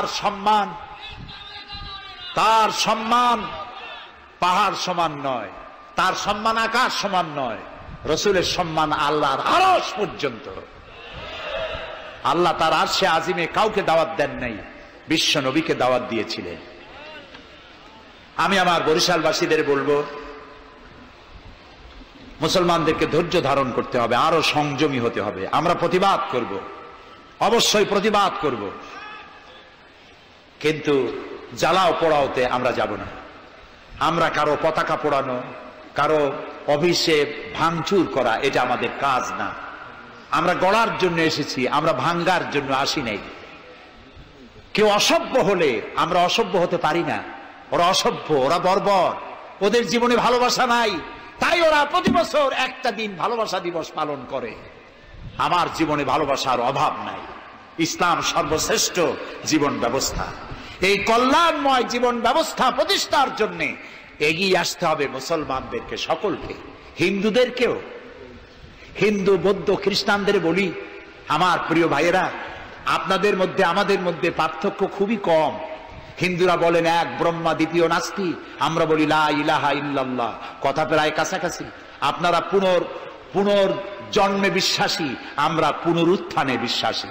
সম্মান পাহাড় সমান নয়, তার সম্মান আকাশ সমান নয়। রাসূলের সম্মান আল্লাহর আরশ পর্যন্ত। আল্লাহ তার আরশে আজিমে কাউকে দাওয়াত দেন নাই, বিশ্ব নবীকে দাওয়াত দিয়েছিলেন। আমি আমার বরিশালবাসীদের বলবো, মুসলমানদেরকে ধৈর্য ধারণ করতে হবে, আরো সংযমী হতে হবে। আমরা প্রতিবাদ করব, অবশ্যই প্রতিবাদ করব, কিন্তু জ্বালাও পোড়াওতে আমরা যাব না। আমরা কারো পতাকা পোড়ানো, কারো অফিসে ভাঙচুর করা, এটা আমাদের কাজ না। আমরা গড়ার জন্য এসেছি, আমরা ভাঙ্গার জন্য আসি নাই। কেউ অসভ্য হলে আমরা অসভ্য হতে পারি না। ওরা অসভ্য, ওরা বর্বর, ওদের জীবনে ভালোবাসা নাই, তাই ওরা প্রতি বছর একটা দিন ভালোবাসা দিবস পালন করে। আমার জীবনে ভালোবাসার অভাব নাই। ইসলাম সর্বশ্রেষ্ঠ জীবন ব্যবস্থা। এই কল্যাণময় জীবন ব্যবস্থা প্রতিষ্ঠার জন্য এগিয়ে আসতে হবে মুসলমানদেরকে, সকলকে, হিন্দুদেরকেও। হিন্দু, বৌদ্ধ, খ্রিস্টানদের বলি, আমার প্রিয় ভাইয়েরা, আপনাদের মধ্যে আমাদের মধ্যে পার্থক্য খুবই কম। হিন্দুরা বলেন এক ব্রহ্মা, দ্বিতীয় নাস্তি। আমরা বলি লা ইলাহা ইল্লাল্লাহ। কথা প্রায় কাছাকাছি। আপনারা পুনর্জন্মে বিশ্বাসী, আমরা পুনরুত্থানে বিশ্বাসী।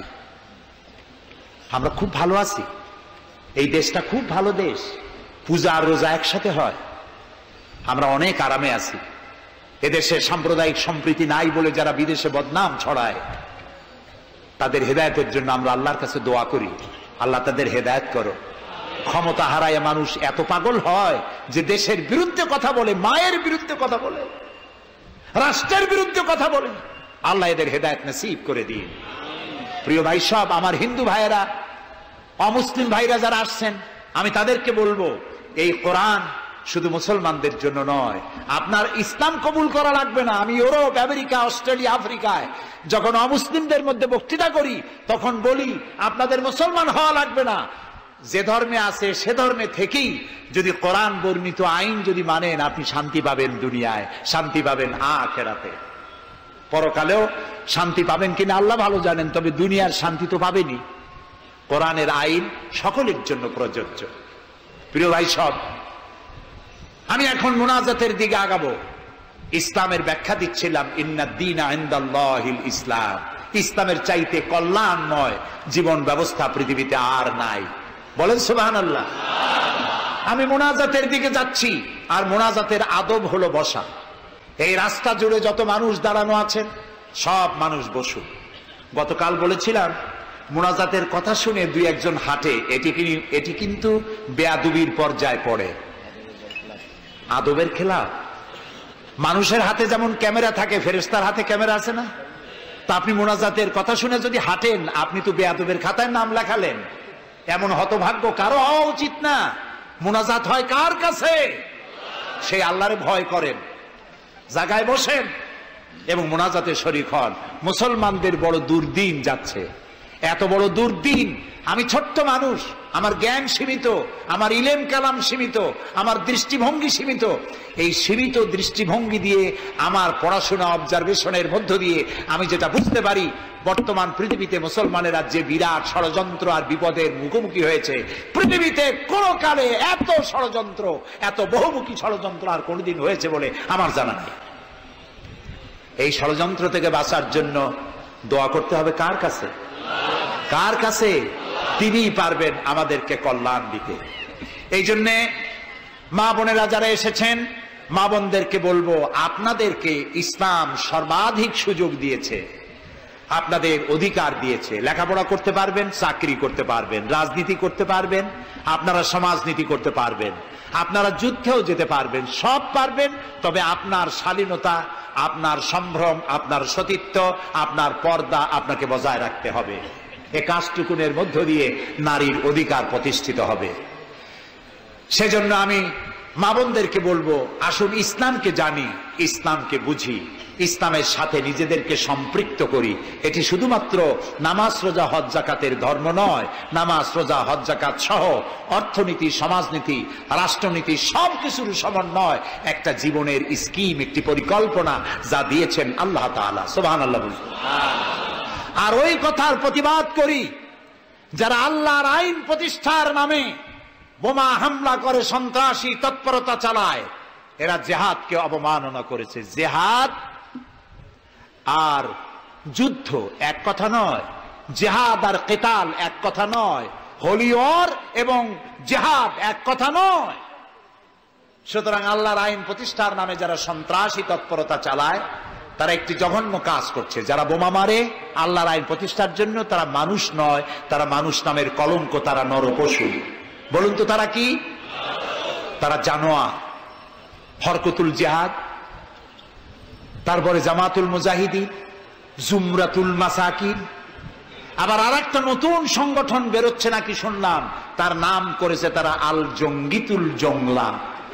আমরা খুব ভালো আছি। এই দেশটা খুব ভালো দেশ। পূজা আর রোজা একসাথে হয়। আমরা অনেক আরামে আছি। এদেশে সাম্প্রদায়িক সম্প্রীতি নাই বলে যারা বিদেশে বদনাম ছড়ায়, তাদের হেদায়েতের জন্য আমরা আল্লাহর কাছে দোয়া করি, আল্লাহ তাদের হেদায়েত করো। ক্ষমতা হারায় মানুষ এত পাগল হয় যে দেশের বিরুদ্ধে কথা বলে, মায়ের বিরুদ্ধে কথা বলে, রাষ্ট্রের বিরুদ্ধে কথা বলে। আল্লাহ এদের হেদায়েত নসিব করে দিন। প্রিয় ভাই সব, আমার হিন্দু ভাইয়েরা, অমুসলিম ভাইরা যারা আসছেন, আমি তাদেরকে বলবো, এই কোরআন শুধু মুসলমানদের জন্য নয়। আপনার ইসলাম কবুল করা লাগবে না। আমি ইউরোপ, আমেরিকা, অস্ট্রেলিয়া, আফ্রিকায় যখন অমুসলিমদের মধ্যে বক্তৃতা করি, তখন বলি আপনাদের মুসলমান হওয়া লাগবে না। যে ধর্মে আছে সে ধর্মে থেকেই যদি কোরআন বর্ণিত আইন যদি মানেন, আপনি শান্তি পাবেন দুনিয়ায়, শান্তি পাবেন আখিরাতে। পরকালেও শান্তি পাবেন কিনা আল্লাহ ভালো জানেন, তবে দুনিয়ার শান্তি তো পাবেনই। কোরআনের আইন সকলের জন্য প্রযোজ্য। প্রিয় ভাই সব, আমি এখন মুনাজাতের দিকে আগাবো। ইসলামের ব্যাখ্যা দিচ্ছিলাম, ইন্নাদ দীনা ইনদাল্লাহিল ইসলাম। ইসলামের চাইতে কল্যাণময় জীবন ব্যবস্থা পৃথিবীতে আর নাই। বলেন সুবহানাল্লাহ। আমি মুনাজাতের দিকে যাচ্ছি, আর মুনাজাতের আদব হলো বসা। এই রাস্তা জুড়ে যত মানুষ দাঁড়ানো আছেন, সব মানুষ বসুন। গতকাল বলেছিলাম, মুনাজাতের কথা শুনে দুই একজন হাঁটে, এটি কিন্তু বেয়াদবির পর্যায়ে পড়ে। আদবের খেলা। মানুষের হাতে যেমন ক্যামেরা থাকে, ফেরেশতার হাতে ক্যামেরা আছে না? তা আপনি মুনাজাতের কথা শুনে যদি হাঁটেন, আপনি তো বেয়াদবের খাতায় নাম লেখালেন। এমন হতভাগ্য কারো হওয়া উচিত না। মুনাজাত হয় কার কাছে? সেই আল্লাহরে ভয় করেন, জায়গায় বসেন এবং মুনাজাতে শরীক হন। মুসলমানদের বড় দুর্দিন যাচ্ছে, এত বড় দুর্দিন। আমি ছোট্ট মানুষ, আমার জ্ঞান সীমিত, আমার ইলেম কালাম সীমিত, আমার দৃষ্টিভঙ্গি সীমিত। এই সীমিত দৃষ্টিভঙ্গি দিয়ে, আমার পড়াশোনা অবজারভেশনের মধ্য দিয়ে আমি যেটা বুঝতে পারি, বর্তমান পৃথিবীতে মুসলমানেরা যে বিরাট ষড়যন্ত্র আর বিপদের মুখোমুখি হয়েছে, পৃথিবীতে কোনো কালে এত ষড়যন্ত্র, এত বহুমুখী ষড়যন্ত্র আর কোনোদিন হয়েছে বলে আমার জানা নেই। এই ষড়যন্ত্র থেকে বাঁচার জন্য দোয়া করতে হবে কার কাছে? কার কাছে? তিনিই পারবেন আমাদেরকে কল্যাণ দিতে। এই জন্যে মা বোনেরা যারা এসেছেন, মা বোনদেরকে বলবো, আপনাদেরকে ইসলাম সর্বাধিক সুযোগ দিয়েছে, আপনাদের অধিকার দিয়েছে। লেখাপড়া করতে পারবেন, চাকরি করতে পারবেন, রাজনীতি করতে পারবেন, আপনারা সমাজনীতি করতে পারবেন, আপনারা যুদ্ধেও যেতে পারবেন, সব পারবেন। তবে আপনার শালীনতা, আপনার সম্ভ্রম, আপনার সতীত্ব, আপনার পর্দা আপনাকে বজায় রাখতে হবে। এ কাজটুকুনের মধ্য দিয়ে নারীর অধিকার প্রতিষ্ঠিত হবে। সেজন্য আমি মা বোনদেরকে বলবো, আসুন ইসলামকে জানি, ইসলামকে বুঝি, ইসলামের সাথে নিজেদেরকে সম্পৃক্ত করি। এটি শুধুমাত্র নামাজ রোজা হজ যাকাতের ধর্ম নয়। নামাজ রোজা হজ যাকাত সহ অর্থনীতি, সমাজনীতি, রাষ্ট্রনীতি সবকিছুর সমন্বয় একটা জীবনের স্কিম, একটি পরিকল্পনা যা দিয়েছেন আল্লাহ তাআলা। সুবহানাল্লাহ। আর ওই কথার প্রতিবাদ করি যারা আল্লাহর আইন প্রতিষ্ঠার নামে বোমা হামলা করে, সন্ত্রাসী তৎপরতা চালায়, এরা জিহাদকে অবমাননা করেছে। জিহাদ আর যুদ্ধ এক কথা নয়, জিহাদ আর কিতাল এক কথা নয়, হোলি ওয়ার এবং জিহাদ এক কথা নয়। সুতরাং আল্লাহর আইন প্রতিষ্ঠার নামে যারা সন্ত্রাসী তৎপরতা চালায় তারা একটি জঘন্য কাজ করছে। যারা বোমা মারে আল্লাহর আইন প্রতিষ্ঠার জন্য, তারা মানুষ নয়, তারা মানুষ নামের কলঙ্ক, তারা নরপশু। বলুন তো তারা কি? তারা জানোয়ার। হরকতুল জিহাদ, তারপরে জামাতুল মুজাহিদিন, জুমরাতুল মাসাকিন, আবার আরেকটা নতুন সংগঠন বেরোচ্ছে নাকি শুনলাম, তার নাম করেছে তারা আল জঙ্গিতুল জংলা।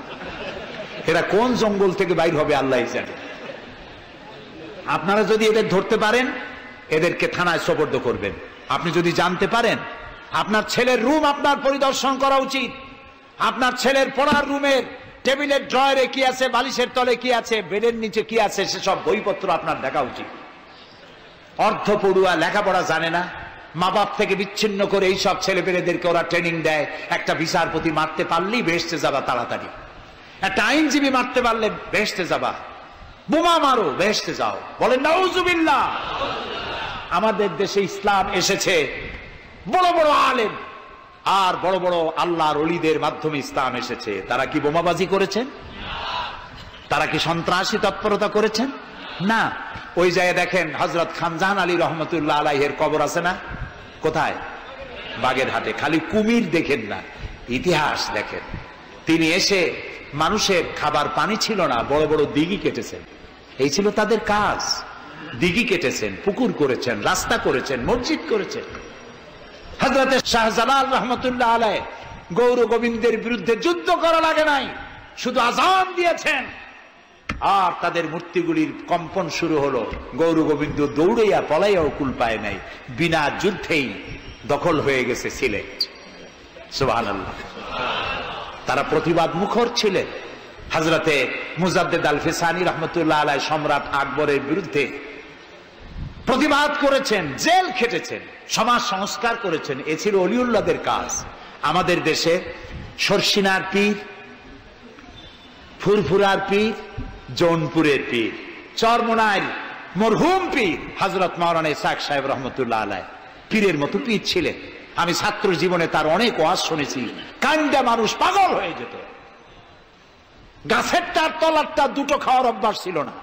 এরা কোন জঙ্গল থেকে বাইর হবে আল্লাহ জানে। আপনারা যদি এদের ধরতে পারেন, এদেরকে থানায় সোপর্দ করবেন। আপনি যদি জানতে পারেন, আপনার ছেলের রুম আপনার পরিদর্শন করা উচিত। আপনার ছেলের পড়ার রুমের টেবিলের ড্রয়ারে কি আছে, বালিশের তলে কি আছে, বেডের নিচে কি আছে, সেসব বইপত্র আপনার দেখা উচিত। অর্ধ পড়ুয়া, লেখাপড়া জানে না, মা বাপ থেকে বিচ্ছিন্ন করে এইসব ছেলেপেলেদেরকে ওরা ট্রেনিং দেয়। একটা বিচারপতি মারতে পারলেই বেহেশতে যাবা তাড়াতাড়ি, একটা আইনজীবী মারতে পারলে বেহেশতে যাবা, বোমা মারো বেহেশতে যাও। বলেন নাউজুবিল্লাহ। আমাদের দেশে ইসলাম এসেছে বড় বড় আলেম আর বড় বড় আল্লাহর ওলিদের মাধ্যমে ইসলাম এসেছে। তারা কি বোমাবাজি করেছেন? তারা কি সন্ত্রাসী তৎপরতা করেছেন? না। ওই জায়গায় দেখেন হযরত খানজাহান আলী রহমতুল্লাহ আলাইহির কবর আছে না? কোথায়? বাগেরহাটে। খালি কুমির দেখেন না, ইতিহাস দেখেন। তিনি এসে, মানুষের খাবার পানি ছিল না, বড় বড় দিঘি কেটেছেন। এই ছিল তাদের কাজ। দিঘি কেটেছেন, পুকুর করেছেন, রাস্তা করেছেন, মসজিদ করেছেন। হযরত শাহজালাল রহমতুল্লাহ আলাইহি গৌর গোবিন্দের বিরুদ্ধে যুদ্ধ করা লাগে নাই, শুধু আযান দিয়েছেন আর তাদের মূর্তিগুলির কম্পন শুরু হলো। গৌর গোবিন্দ দৌড়াইয়া পলাইয়াও কুল পায় নাই, বিনা যুদ্ধেই দখল হয়ে গেছে সিলেট। সুবহানাল্লাহ। তারা প্রতিবাদ মুখর ছিলেন। হযরতে মুজাদ্দেদ আল ফিসানি রহমতুল্লাহ আলাইহি সম্রাট আকবরের বিরুদ্ধে প্রতিবাদ করেছেন, জেল খেটেছেন, সমাজ সংস্কার করেছেন। এ ছিল অলিউল্লাহদের কাজ। আমাদের দেশে শর্ষিনার পীর, ফুরফুরার পীর, জৌনপুরের পীর, চরমোনাইর মরহুম পীর হযরত মাওলানা ইসহাক সাহেব রহমতুল্লাহ আলাইহি পীরের মতো পীর ছিলেন। আমি ছাত্র জীবনে তার অনেক ওয়াজ শুনেছি। কান্দা মানুষ পাগল হয়ে যেত। গাছের তার তলারটা দুটো খাওয়ার অভ্যাস ছিল না।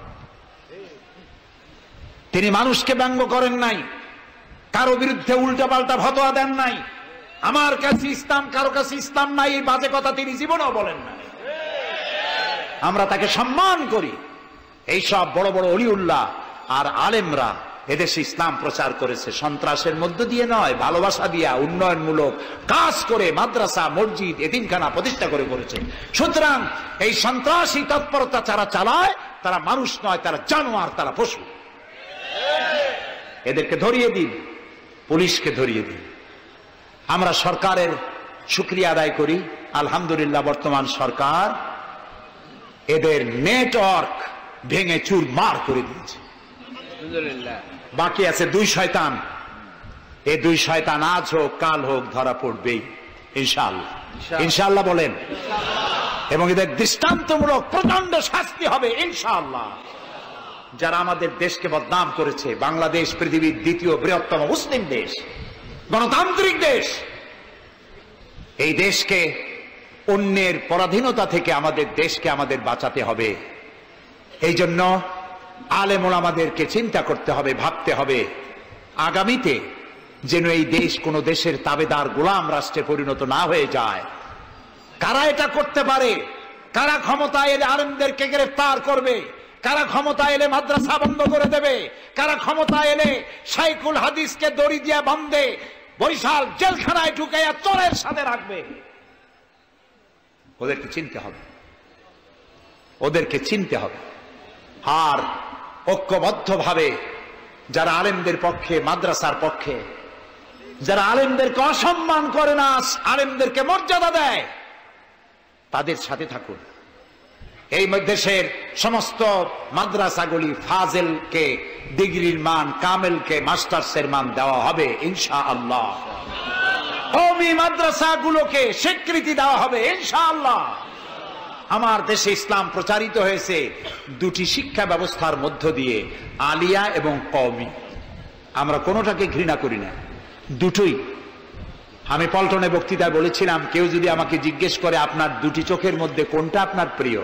তিনি মানুষকে ব্যঙ্গ করেন নাই, কারো বিরুদ্ধে উল্টাপাল্টা ফতোয়া দেন নাই। আমার কাছে ইসলাম, কারো কাছে ইসলাম নাই, এই বাজে কথা তিনি জীবনেও বলেন নাই। আমরা তাকে সম্মান করি। এইসব বড় বড় অলিউল্লাহ আর আলেমরা এদেশে ইসলাম প্রচার করেছে, সন্ত্রাসের মধ্য দিয়ে নয়, ভালোবাসা দিয়া, উন্নয়নমূলক কাজ করে মাদ্রাসা, মসজিদ, এতিমখানা প্রতিষ্ঠা করে করেছে। সুতরাং এই সন্ত্রাসী তৎপরতা যারা চালায় তারা মানুষ নয়, তারা জানোয়ার, তারা পশু। এদেরকে ধরিয়ে দিন, পুলিশকে ধরিয়ে দিন। আমরা সরকারের শুকরিয়া আদায় করি। আলহামদুলিল্লাহ, বর্তমান সরকার এদের নেটওয়ার্ক ভেঙে চুরমার করে দিয়েছে। বাকি আছে দুই শয়তান। এই দুই শয়তান আজ হোক কাল হোক ধরা পড়বেই ইনশাআল্লাহ। ইনশাআল্লাহ বলেন। এবং এদের দৃষ্টান্তমূলক প্রচন্ড শাস্তি হবে ইনশাআল্লাহ। যারা আমাদের দেশকে বদনাম করেছে, বাংলাদেশ পৃথিবীর দ্বিতীয় বৃহত্তম মুসলিম দেশ, গণতান্ত্রিক দেশ, এই দেশকে অন্যের পরাধীনতা থেকে আমাদের দেশকে আমাদের বাঁচাতে হবে। এই জন্য আলেম ওলামাদেরকে চিন্তা করতে হবে, ভাবতে হবে আগামীতে যেন এই দেশ কোন দেশের তাবেদার গোলাম রাষ্ট্রে পরিণত না হয়ে যায়। কারা এটা করতে পারে? কারা ক্ষমতা এলে আলেমদেরকে গ্রেফতার করবে? কারা ক্ষমতা এলে মাদ্রাসা বন্ধ করে দেবে? কারা ক্ষমতা এলে শাইখুল হাদিসকে দড়ি দিয়া বাঁধে বরিশাল জেলখানায় ঢুকাইয়া চোরের সাথে রাখবে? ওদেরকে চিনতে হবে। ওদেরকে চিনতে হবে। আর ঐক্যবদ্ধভাবে যারা আলেমদের পক্ষে, মাদ্রাসার পক্ষে, যারা আলেমদেরকে অসম্মান করে না, আলেমদেরকে মর্যাদা দেয়, তাদের সাথে থাকুন। এই দেশের সমস্ত মাদ্রাসাগুলি ফাজেলকে ডিগ্রির মান, কামেলকে মাস্টার্সের মান দেওয়া হবে ইনশাআল্লাহ। কওমি মাদ্রাসাগুলোকে স্বীকৃতি দেওয়া হবে ইনশাআল্লাহ। আমার দেশে ইসলাম প্রচারিত হয়েছে দুটি শিক্ষা ব্যবস্থার মধ্য দিয়ে, আলিয়া এবং কওমি। আমরা কোনোটাকে ঘৃণা করি না, দুটোই। আমি পল্টনে বক্তৃতায় বলেছিলাম, কেউ যদি আমাকে জিজ্ঞেস করে আপনার দুটি চোখের মধ্যে কোনটা আপনার প্রিয়,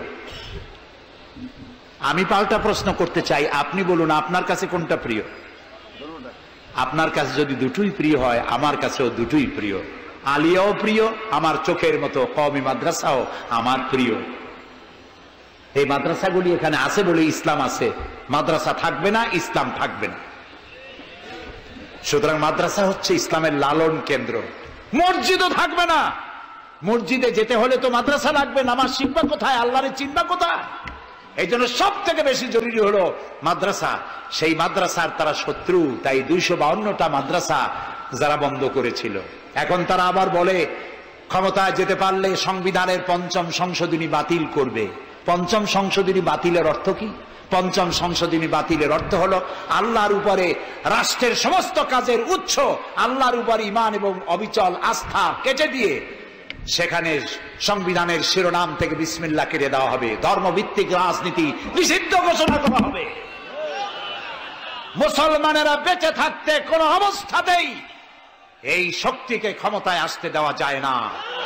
আমি পাল্টা প্রশ্ন করতে চাই, আপনি বলুন আপনার কাছে কোনটা প্রিয়? আপনার কাছে যদি দুটোই প্রিয় হয়, আমার কাছেও দুটোই প্রিয়। আলিয়াও প্রিয় আমার চোখের মতো, কওমি মাদ্রাসাও আমার প্রিয়। এই মাদ্রাসাগুলি এখানে আছে বলে ইসলাম আছে, মাদ্রাসা থাকবে না, ইসলাম থাকবে না। সুতরাং মাদ্রাসা হচ্ছে ইসলামের লালন কেন্দ্র। মসজিদও থাকবে না, মসজিদে যেতে হলে তো মাদ্রাসা লাগবে, নামাজ শিখবা কোথায়, আল্লাহরে চিনবা কোথায়? এই জন্য সব থেকে বেশি জরুরি হলো মাদ্রাসা। সেই মাদ্রাসার তারা শত্রু, তাই 252টা মাদ্রাসা যারা বন্ধ করেছিল, এখন তারা আবার বলে ক্ষমতায় যেতে পারলে সংবিধানের 5ম সংশোধনী বাতিল করবে। 5ম সংশোধনী বাতিলের অর্থ কি? 5ম সংশোধনী বাতিলের অর্থ হলো আল্লাহর উপরে, রাষ্ট্রের সমস্ত কাজের উৎস আল্লাহর উপর ঈমান এবং অবিচল আস্থা কেটে দিয়ে সেখানে সংবিধানের শিরোনাম থেকে বিসমিল্লাহ কেটে দেওয়া হবে। ধর্মভিত্তিক রাজনীতি নিষিদ্ধ ঘোষণা করা হবে। মুসলমানেরা বেঁচে থাকতে কোন অবস্থাতেই এই শক্তিকে ক্ষমতায় আসতে দেওয়া যায় না।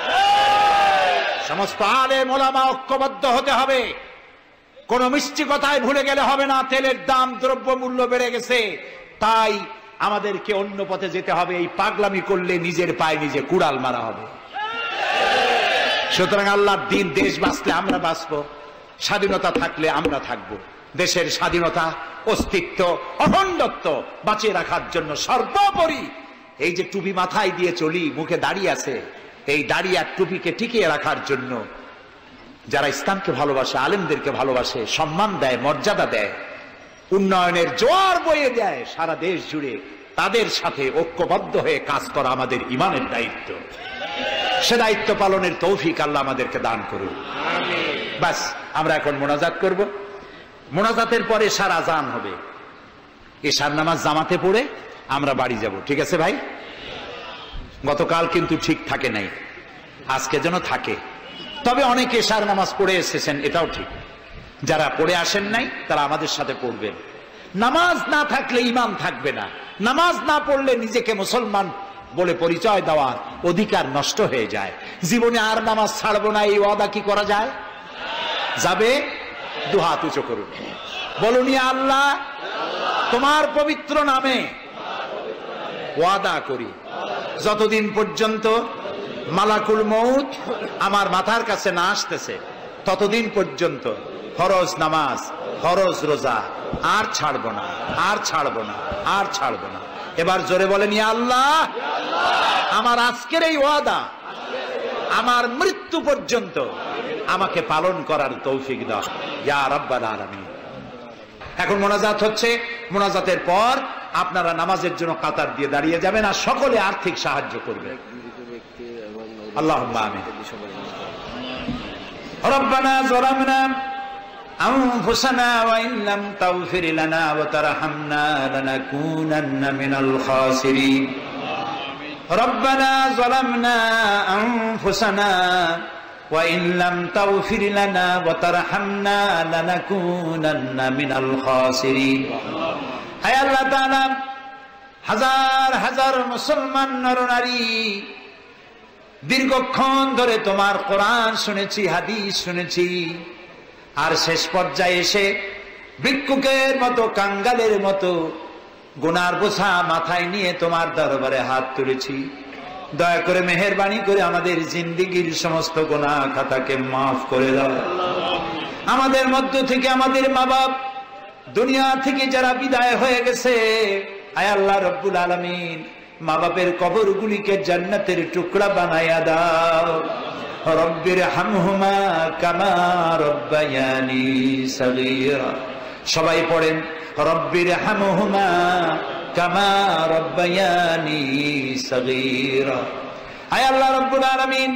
সমস্ত আলেম ওলামা ঐক্যবদ্ধ হতে হবে। কোন মিষ্টি কথায় ভুলে গেলে হবে না। তেলের দাম, দ্রব্য মূল্য বেড়ে গেছে, তাই আমাদেরকে অন্য পথে যেতে হবে। এই পাগলামি করলে নিজের পায়ে নিজে কুড়াল মারা হবে। সুতরাং আল্লাহর দিন, দেশ বাঁচলে আমরা বাঁচবো, স্বাধীনতা থাকলে আমরা থাকবো। দেশের স্বাধীনতা, অস্তিত্ব, অখণ্ডত্ব বাঁচিয়ে রাখার জন্য সর্বোপরি এই যে টুপি মাথায় দিয়ে চলি, মুখে দাড়ি আছে, এই দাড়ি আর টুপিকে টিকিয়ে রাখার জন্য যারা ইসলামকে ভালোবাসে, আলেমদেরকে ভালোবাসে, সম্মান দেয়, মর্যাদা দেয়, উন্নয়নের জোয়ার বয়ে দেয় সারা দেশ জুড়ে, তাদের সাথে ঐক্যবদ্ধ হয়ে কাজ করা আমাদের ঈমানের দায়িত্ব। সে দায়িত্ব পালনের তৌফিক আল্লাহ আমাদেরকে দান করুন। বাস, আমরা এখন মোনাজাত করব। মোনাজাতের পরে এশার আজান হবে। এশার নামাজ জামাতে পড়ে আমরা বাড়ি যাব। ঠিক আছে ভাই? গতকাল কিন্তু ঠিক থাকে নাই, আজকে যেন থাকে। তবে অনেকে এশার নামাজ পড়ে এসেছেন, এটাও ঠিক। যারা পড়ে আসেন নাই তারা আমাদের সাথে পড়বেন। নামাজ না থাকলে ঈমান থাকবে না। নামাজ না পড়লে নিজেকে মুসলমান বলে পরিচয় দেওয়ার অধিকার নষ্ট হয়ে যায়। জীবনে আর নামাজ ছাড়বো না, এই ওয়াদা কি করা যায়? যাবে? দুহাত উঁচু করুন, বলুন ইয়া আল্লাহ, তোমার পবিত্র নামে ওয়াদা করি, যতদিন পর্যন্ত মালাকুল মউত আমার মাথার কাছে না আসতেছে, ততদিন পর্যন্ত ফরজ নামাজ, ফরজ রোজা আর ছাড়বো না, আর ছাড়বো না, আর ছাড়বো না। এবার জোরে বলেন ইয়া আল্লাহ, আমার আজকের এই ওয়াদা আমার মৃত্যু পর্যন্ত আমাকে পালন করার তৌফিক দাও ইয়া রাব্বাল আলামিন। এখন মোনাজাত হচ্ছে। মোনাজাতের পর আপনারা নামাজের জন্য কাতার দিয়ে দাঁড়িয়ে যাবেন আর সকলে আর্থিক সাহায্য করবে। আল্লাহুম্মা আমিন। রব্বানা যালামনা আনফুসানা ওয়া ইন লাম তাগফির লানা ওয়া তারহামনা লানাকুনান্না মিনাল খাসিরিন। রব্বানা যালামনা আনফুসানা ওয়া ইন লাম তাগফির লানা ওয়া তারহামনা লানাকুনান্না মিনাল খাসিরিন। হে আল্লাহ তাআলা, হাজার হাজার মুসলমান নরনারী দীর্ঘক্ষণ ধরে তোমার কোরআন শুনেছি, হাদিস শুনেছি, আর শেষ পর্যায়ে এসে ভিক্ষুকের মতো, কাঙ্গালের মতো গুনার বোঝা মাথায় নিয়ে তোমার দরবারে হাত তুলেছি। দয়া করে মেহেরবানি করে আমাদের জিন্দেগীর সমস্ত গুনাহ খাতাকে মাফ করে দাও। আমাদের মধ্য থেকে আমাদের মা বাপ দুনিয়া থেকে যারা বিদায় হয়ে গেছে, আয় আল্লাহ রব্বুল আলামিন, মা বাপের কবরগুলিকে জান্নাতের টুকরা বানাইয়া দাও। রব্বিরহামহুমা কামা রব্বায়ানি সগীরা। সবাই পড়েন রব্বিরহামহুমা কামা রব্বায়ানি সগীরা। আয় আল্লাহ রাব্বুল আলামিন,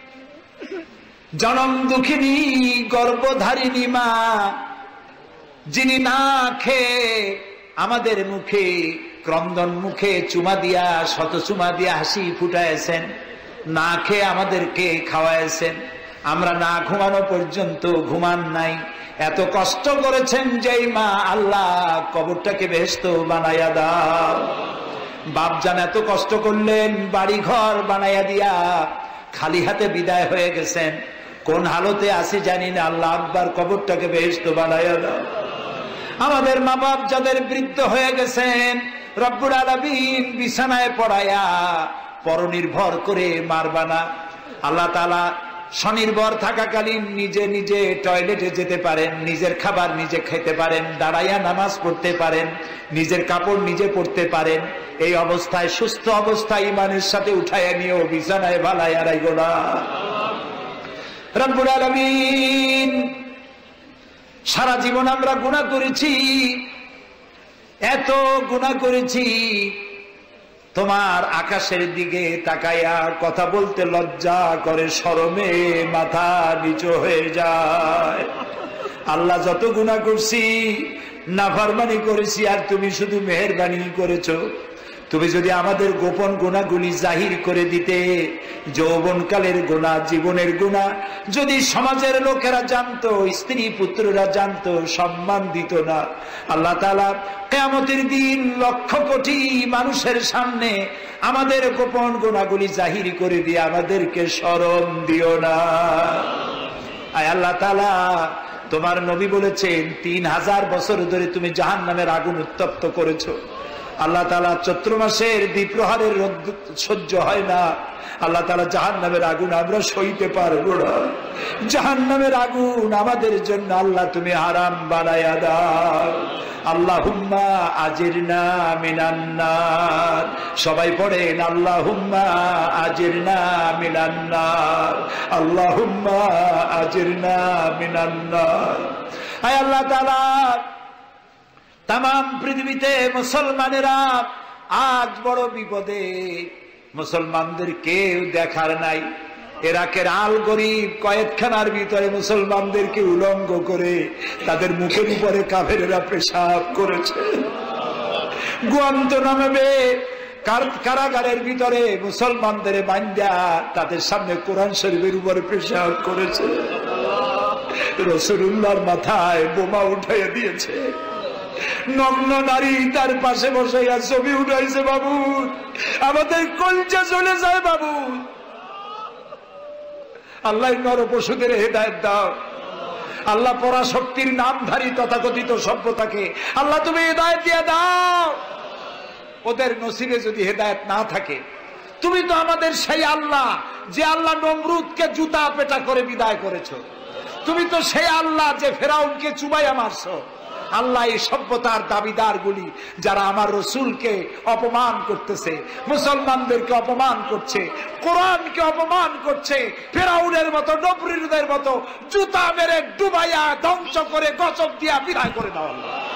জনম দুঃখিনী গর্ভধারিণী মা, যিনি না খেয়ে আমাদের মুখে ক্রন্দন মুখে চুমা দিয়া শত চুমা দিয়া হাসি ফুটাইছেন, না খেয়ে আমাদেরকে খাওয়াইছেন, আমরা না ঘুমানো পর্যন্ত ঘুমান নাই, এত কষ্ট করেছেন যেই মা, আল্লাহ কবরটাকে বেহেশত বানাইয়া দাও। বাপজান এত কষ্ট করলেন, বাড়ি ঘর বানাইয়া দিয়া খালি হাতে বিদায় হয়ে গেছেন, কোন হালতে আসি জানি না, আল্লাহ আকবার কবরটাকে বেহেশত বানাইয়া দাও। আমাদের মা বাপ যাদের বৃদ্ধ হয়ে গেছেন, রব্বুল আলামিন বিছানায় পড়ায়া পরনির্ভর করে মারবা না। আল্লাহ তাআলা স্বনির্ভর থাকাকালীন নিজে নিজে টয়লেটে যেতে পারেন, নিজের খাবার নিজে খেতে পারেন, দাঁড়াইয়া নামাজ পড়তে পারেন, নিজের কাপড় নিজে পরতে পারেন। এই অবস্থায় সুস্থ অবস্থায় ইমানের সাথে উঠাইয়া নিয়েও বিছানায় ভালাইয়া রাইগো না। রব্বুল আলামিন, সারা জীবন আমরা গুনাহ করেছি, এত গুনাহ করেছি, তোমার আকাশের দিকে তাকাইয়া কথা বলতে লজ্জা করে, শরমে মাথা নিচু হয়ে যায়। আল্লাহ, যত গুনাহ করছি, নাফরমানি করেছি, আর তুমি শুধু মেহেরবানি করেছো। তুমি যদি আমাদের গোপন গুনাহগুলি জাহির করে দিতে, যৌবনকালের গুনাহ, জীবনের গুনাহ যদি সমাজের লোকেরা জানতো, স্ত্রী পুত্ররা জানতো, সম্মান দিত না। আল্লাহ তাআলা কিয়ামতের দিন লক্ষ কোটি মানুষের সামনে আমাদের গোপন গুনাহগুলি জাহির করে দিয়ে আমাদেরকে শরম দিও না। আয় আল্লাহ তাআলা, তোমার নবী বলেছেন 3000 বছর ধরে তুমি জাহান্নামের আগুন উত্তপ্ত করেছো। আল্লাহ তাআলা চৈত্র মাসের দ্বিপ্রহরের রোদ সহ্য হয় না। আল্লাহ তাআলা জাহান্নামের আগুন আমরা সইতে পারবো না। জাহান্নামের আগুন আমাদের জন্য আল্লাহ তুমি হারাম বানায়া দাও। আল্লাহুম্মা আজিরনা মিনান নার। সবাই পড়েন আল্লাহুম্মা আজিরনা মিনান নার, আল্লাহুম্মা আজিরনা মিনান নার। আয় আল্লাহ তাআলা, তামাম পৃথিবীতে মুসলমানেরা আজ বড় বিপদে। মুসলমানদের কেউ দেখার নাই। ইরাকের আল গরিব কয়েদখানার ভিতরে মুসলমানদেরকে উলঙ্গ করে তাদের মুখের উপরে কাফেরেরা পেশাব করেছে। গুয়ান্তানামো কারাগারের ভিতরে মুসলমানদের বান্দা তাদের সামনে কোরআন শরীফের উপরে পেশাব করেছে। রাসূলুল্লাহর মাথায় বোমা উঠাইয়া দিয়েছে। নগ্ন নারী তার পাশে বসাইয়া ছবি উঠাইছে। বাবু, আমাদের কলজা চলে যায় বাবু। আল্লাহ নর পশুদের হেদায়েত দাও। আল্লাহ পরাশক্তির নামধারী তথাকথিত সভ্যতাকে আল্লাহ তুমি হেদায়েত দিয়ে দাও। ওদের নসিবে যদি হেদায়েত না থাকে, তুমি তো আমাদের সেই আল্লাহ যে আল্লাহ নমরুদকে জুতা পেটা করে বিদায় করেছো। তুমি তো সেই আল্লাহ যে ফেরাউনকে চুবাইয়া মারছো। আল্লাহ, এই সভ্যতার দাবিদার গুলি যারা আমার রসুলকে অপমান করতেছে, মুসলমানদেরকে অপমান করছে, কোরআনকে অপমান করছে, ফেরাউনের মতো নমরুদের মতো জুতা মেরে ডুবাইয়া ধ্বংস করে গজব দিয়া বিদায় করে দাও।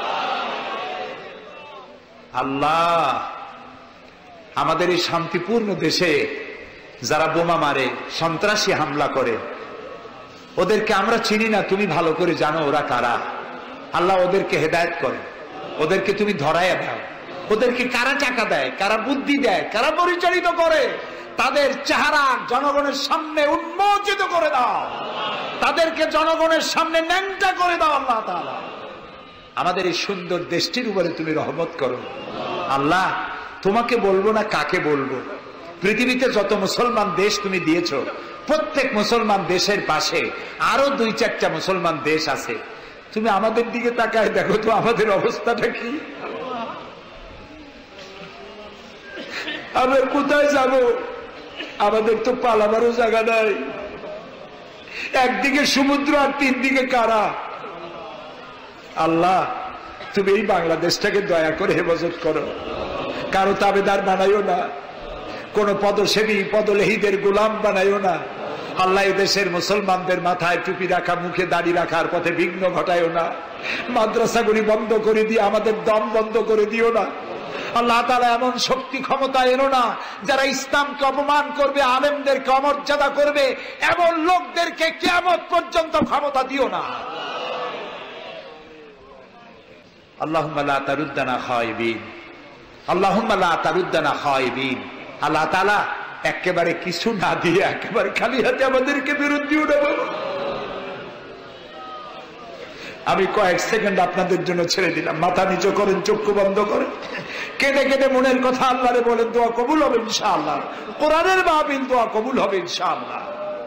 আল্লাহ, আমাদের এই শান্তিপূর্ণ দেশে যারা বোমা মারে, সন্ত্রাসী হামলা করে, ওদেরকে আমরা চিনি না, তুমি ভালো করে জানো ওরা কারা। আল্লাহ, ওদেরকে হেদায়েত করে, ওদেরকে তুমি ধরাইয়া দাও। ওদেরকে কারা টাকা দেয়, কারা বুদ্ধি দেয়, কারা পরিচালিত করে, তাদের চেহারা জনগণের সামনে উন্মোচিত করে দাও। তাদেরকে জনগণের সামনে ন্যাংটা করে দাও। আল্লাহ তাআলা, আমাদের এই সুন্দর দেশটির উপরে তুমি রহমত করো। আল্লাহ, তোমাকে বলবো না কাকে বলবো। পৃথিবীতে যত মুসলমান দেশ তুমি দিয়েছো, প্রত্যেক মুসলমান দেশের পাশে আরো 2-4টা মুসলমান দেশ আছে। তুমি আমাদের দিকে তাকায় দেখো তো আমাদের অবস্থাটা কি। আমরা কোথায় যাব? আমাদের তো পালাবারও জায়গা নাই। একদিকে সমুদ্র আর 3 দিকে কারা। আল্লাহ, তুমি এই বাংলাদেশটাকে দয়া করে হেফাজত করো। কারো তাবেদার বানাইও না, কোন পদসেবী পদলেহীদের গোলাম বানাইও না। আল্লাহ দেশের মুসলমানদের মাথায় টুপি রাখা, মুখে দাড়ি রাখার পথে বিঘ্ন ঘটায়ও না। মাদ্রাসাগুলি বন্ধ করে দিয়ে আমাদের দম বন্ধ করে দিও না। আল্লাহ তাআলা এমন শক্তি ক্ষমতা এলো না যারা ইসলামকে অপমান করবে, আলেমদেরকে অমর্যাদা করবে, এমন লোকদেরকে কিয়ামত পর্যন্ত ক্ষমতা দিও না। আল্লাহুম্মা লা তারুদ্দানা খায়বিন, আল্লাহুম্মা লা তারুদ্দানা খায়বিন। আল্লাহ তাআলা একেবারে কিছু না দিয়ে একেবারে খালি হাতে আমাদেরকে ফেরত দিও না। আমি কয়েক সেকেন্ড আপনাদের জন্য ছেড়ে দিলাম। মাথা নিচু করেন, চক্ষু বন্ধ করেন, কেঁদে কেঁদে মনের কথা আল্লাহরে বলেন, দোয়া কবুল হবে ইনশাআল্লাহ। কোরআনের মাহফিল, দোয়া কবুল হবে ইনশাআল্লাহ।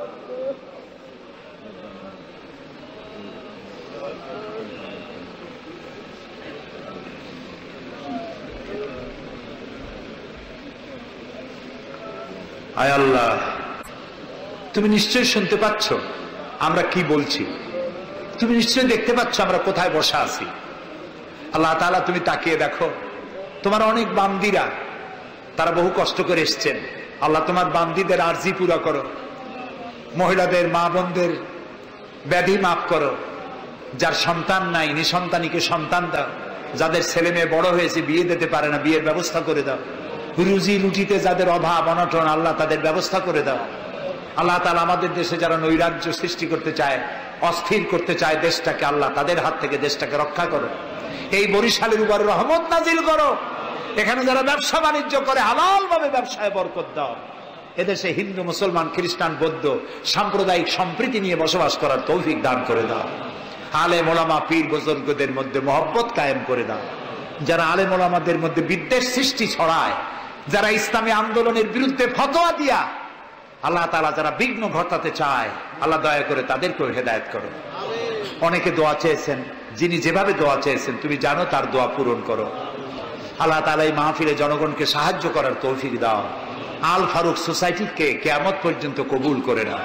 আয় আল্লাহ, তুমি নিশ্চয়ই শুনতে পাচ্ছ আমরা কি বলছি, তুমি নিশ্চয়ই দেখতে পাচ্ছ আমরা কোথায় বসা আছি। আল্লাহ তাআলা তুমি তাকিয়ে দেখো, তোমার অনেক বান্দীরা তারা বহু কষ্ট করে এসছেন। আল্লাহ তোমার বান্দীদের আরজি পুরা করো, মহিলাদের, মা বোনদের ব্যাধি মাফ করো, যার সন্তান নাই নিঃসন্তানীকে সন্তান দাও, যাদের ছেলে মেয়ে বড় হয়েছে বিয়ে দিতে পারে না বিয়ের ব্যবস্থা করে দাও, রুজি রুটিতে যাদের অভাব অনটন আল্লাহ তাদের ব্যবস্থা করে দাও। আল্লাহ তাআলা আমাদের দেশে যারা নৈরাজ্য সৃষ্টি করতে চায়, অস্থির করতে চায় দেশটাকে, আল্লাহ তাদের হাত থেকে দেশটাকে রক্ষা করো। এই বরিশালের উপর রহমত নাজিল করো। এখানে যারা ব্যবসা বাণিজ্য করে হালাল ভাবে ব্যবসায় বরকত দাও। এদেশে হিন্দু, মুসলমান, খ্রিস্টান, বৌদ্ধ সাম্প্রদায়িক সম্প্রীতি নিয়ে বসবাস করার তৌফিক দান করে দাও। আলেম ওলামা, পীর বুজুর্গদের মধ্যে মহব্বত কায়েম করে দাও। যারা আলেম ওলামাদের মধ্যে বিদ্বেষ সৃষ্টি ছড়ায়, যারা ইসলামী আন্দোলনের বিরুদ্ধে ফতোয়া দিয়া আল্লাহ তাআলা যারা বিঘ্ন ঘটাতে চায়, আল্লাহ দয়া করে তাদেরকেও হেদায়েত করো। অনেকে দোয়া চেয়েছেন, যিনি যেভাবে দোয়া চেয়েছেন তুমি জানো, তার দোয়া পূরণ করো। আল্লাহ তাআলা এই মাহফিলে জনগণকে সাহায্য করার তৌফিক দাও। আল ফারুক সোসাইটিকে কিয়ামত পর্যন্ত কবুল করে নাও।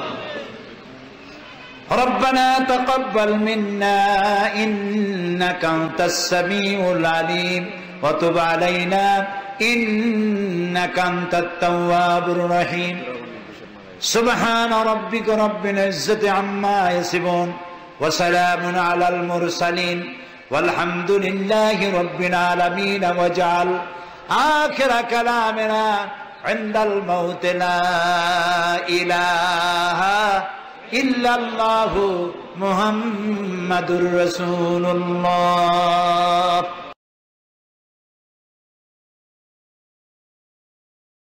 ربنا تقبل منا إنك أنت السميع العليم وتب علينا إنك أنت التواب الرحيم سبحان ربك رب العزة عما يصفون وسلام على المرسلين والحمد لله رب العالمين واجعل آخر كلامنا عند الموت لا إله إلا الله محمد رسول الله।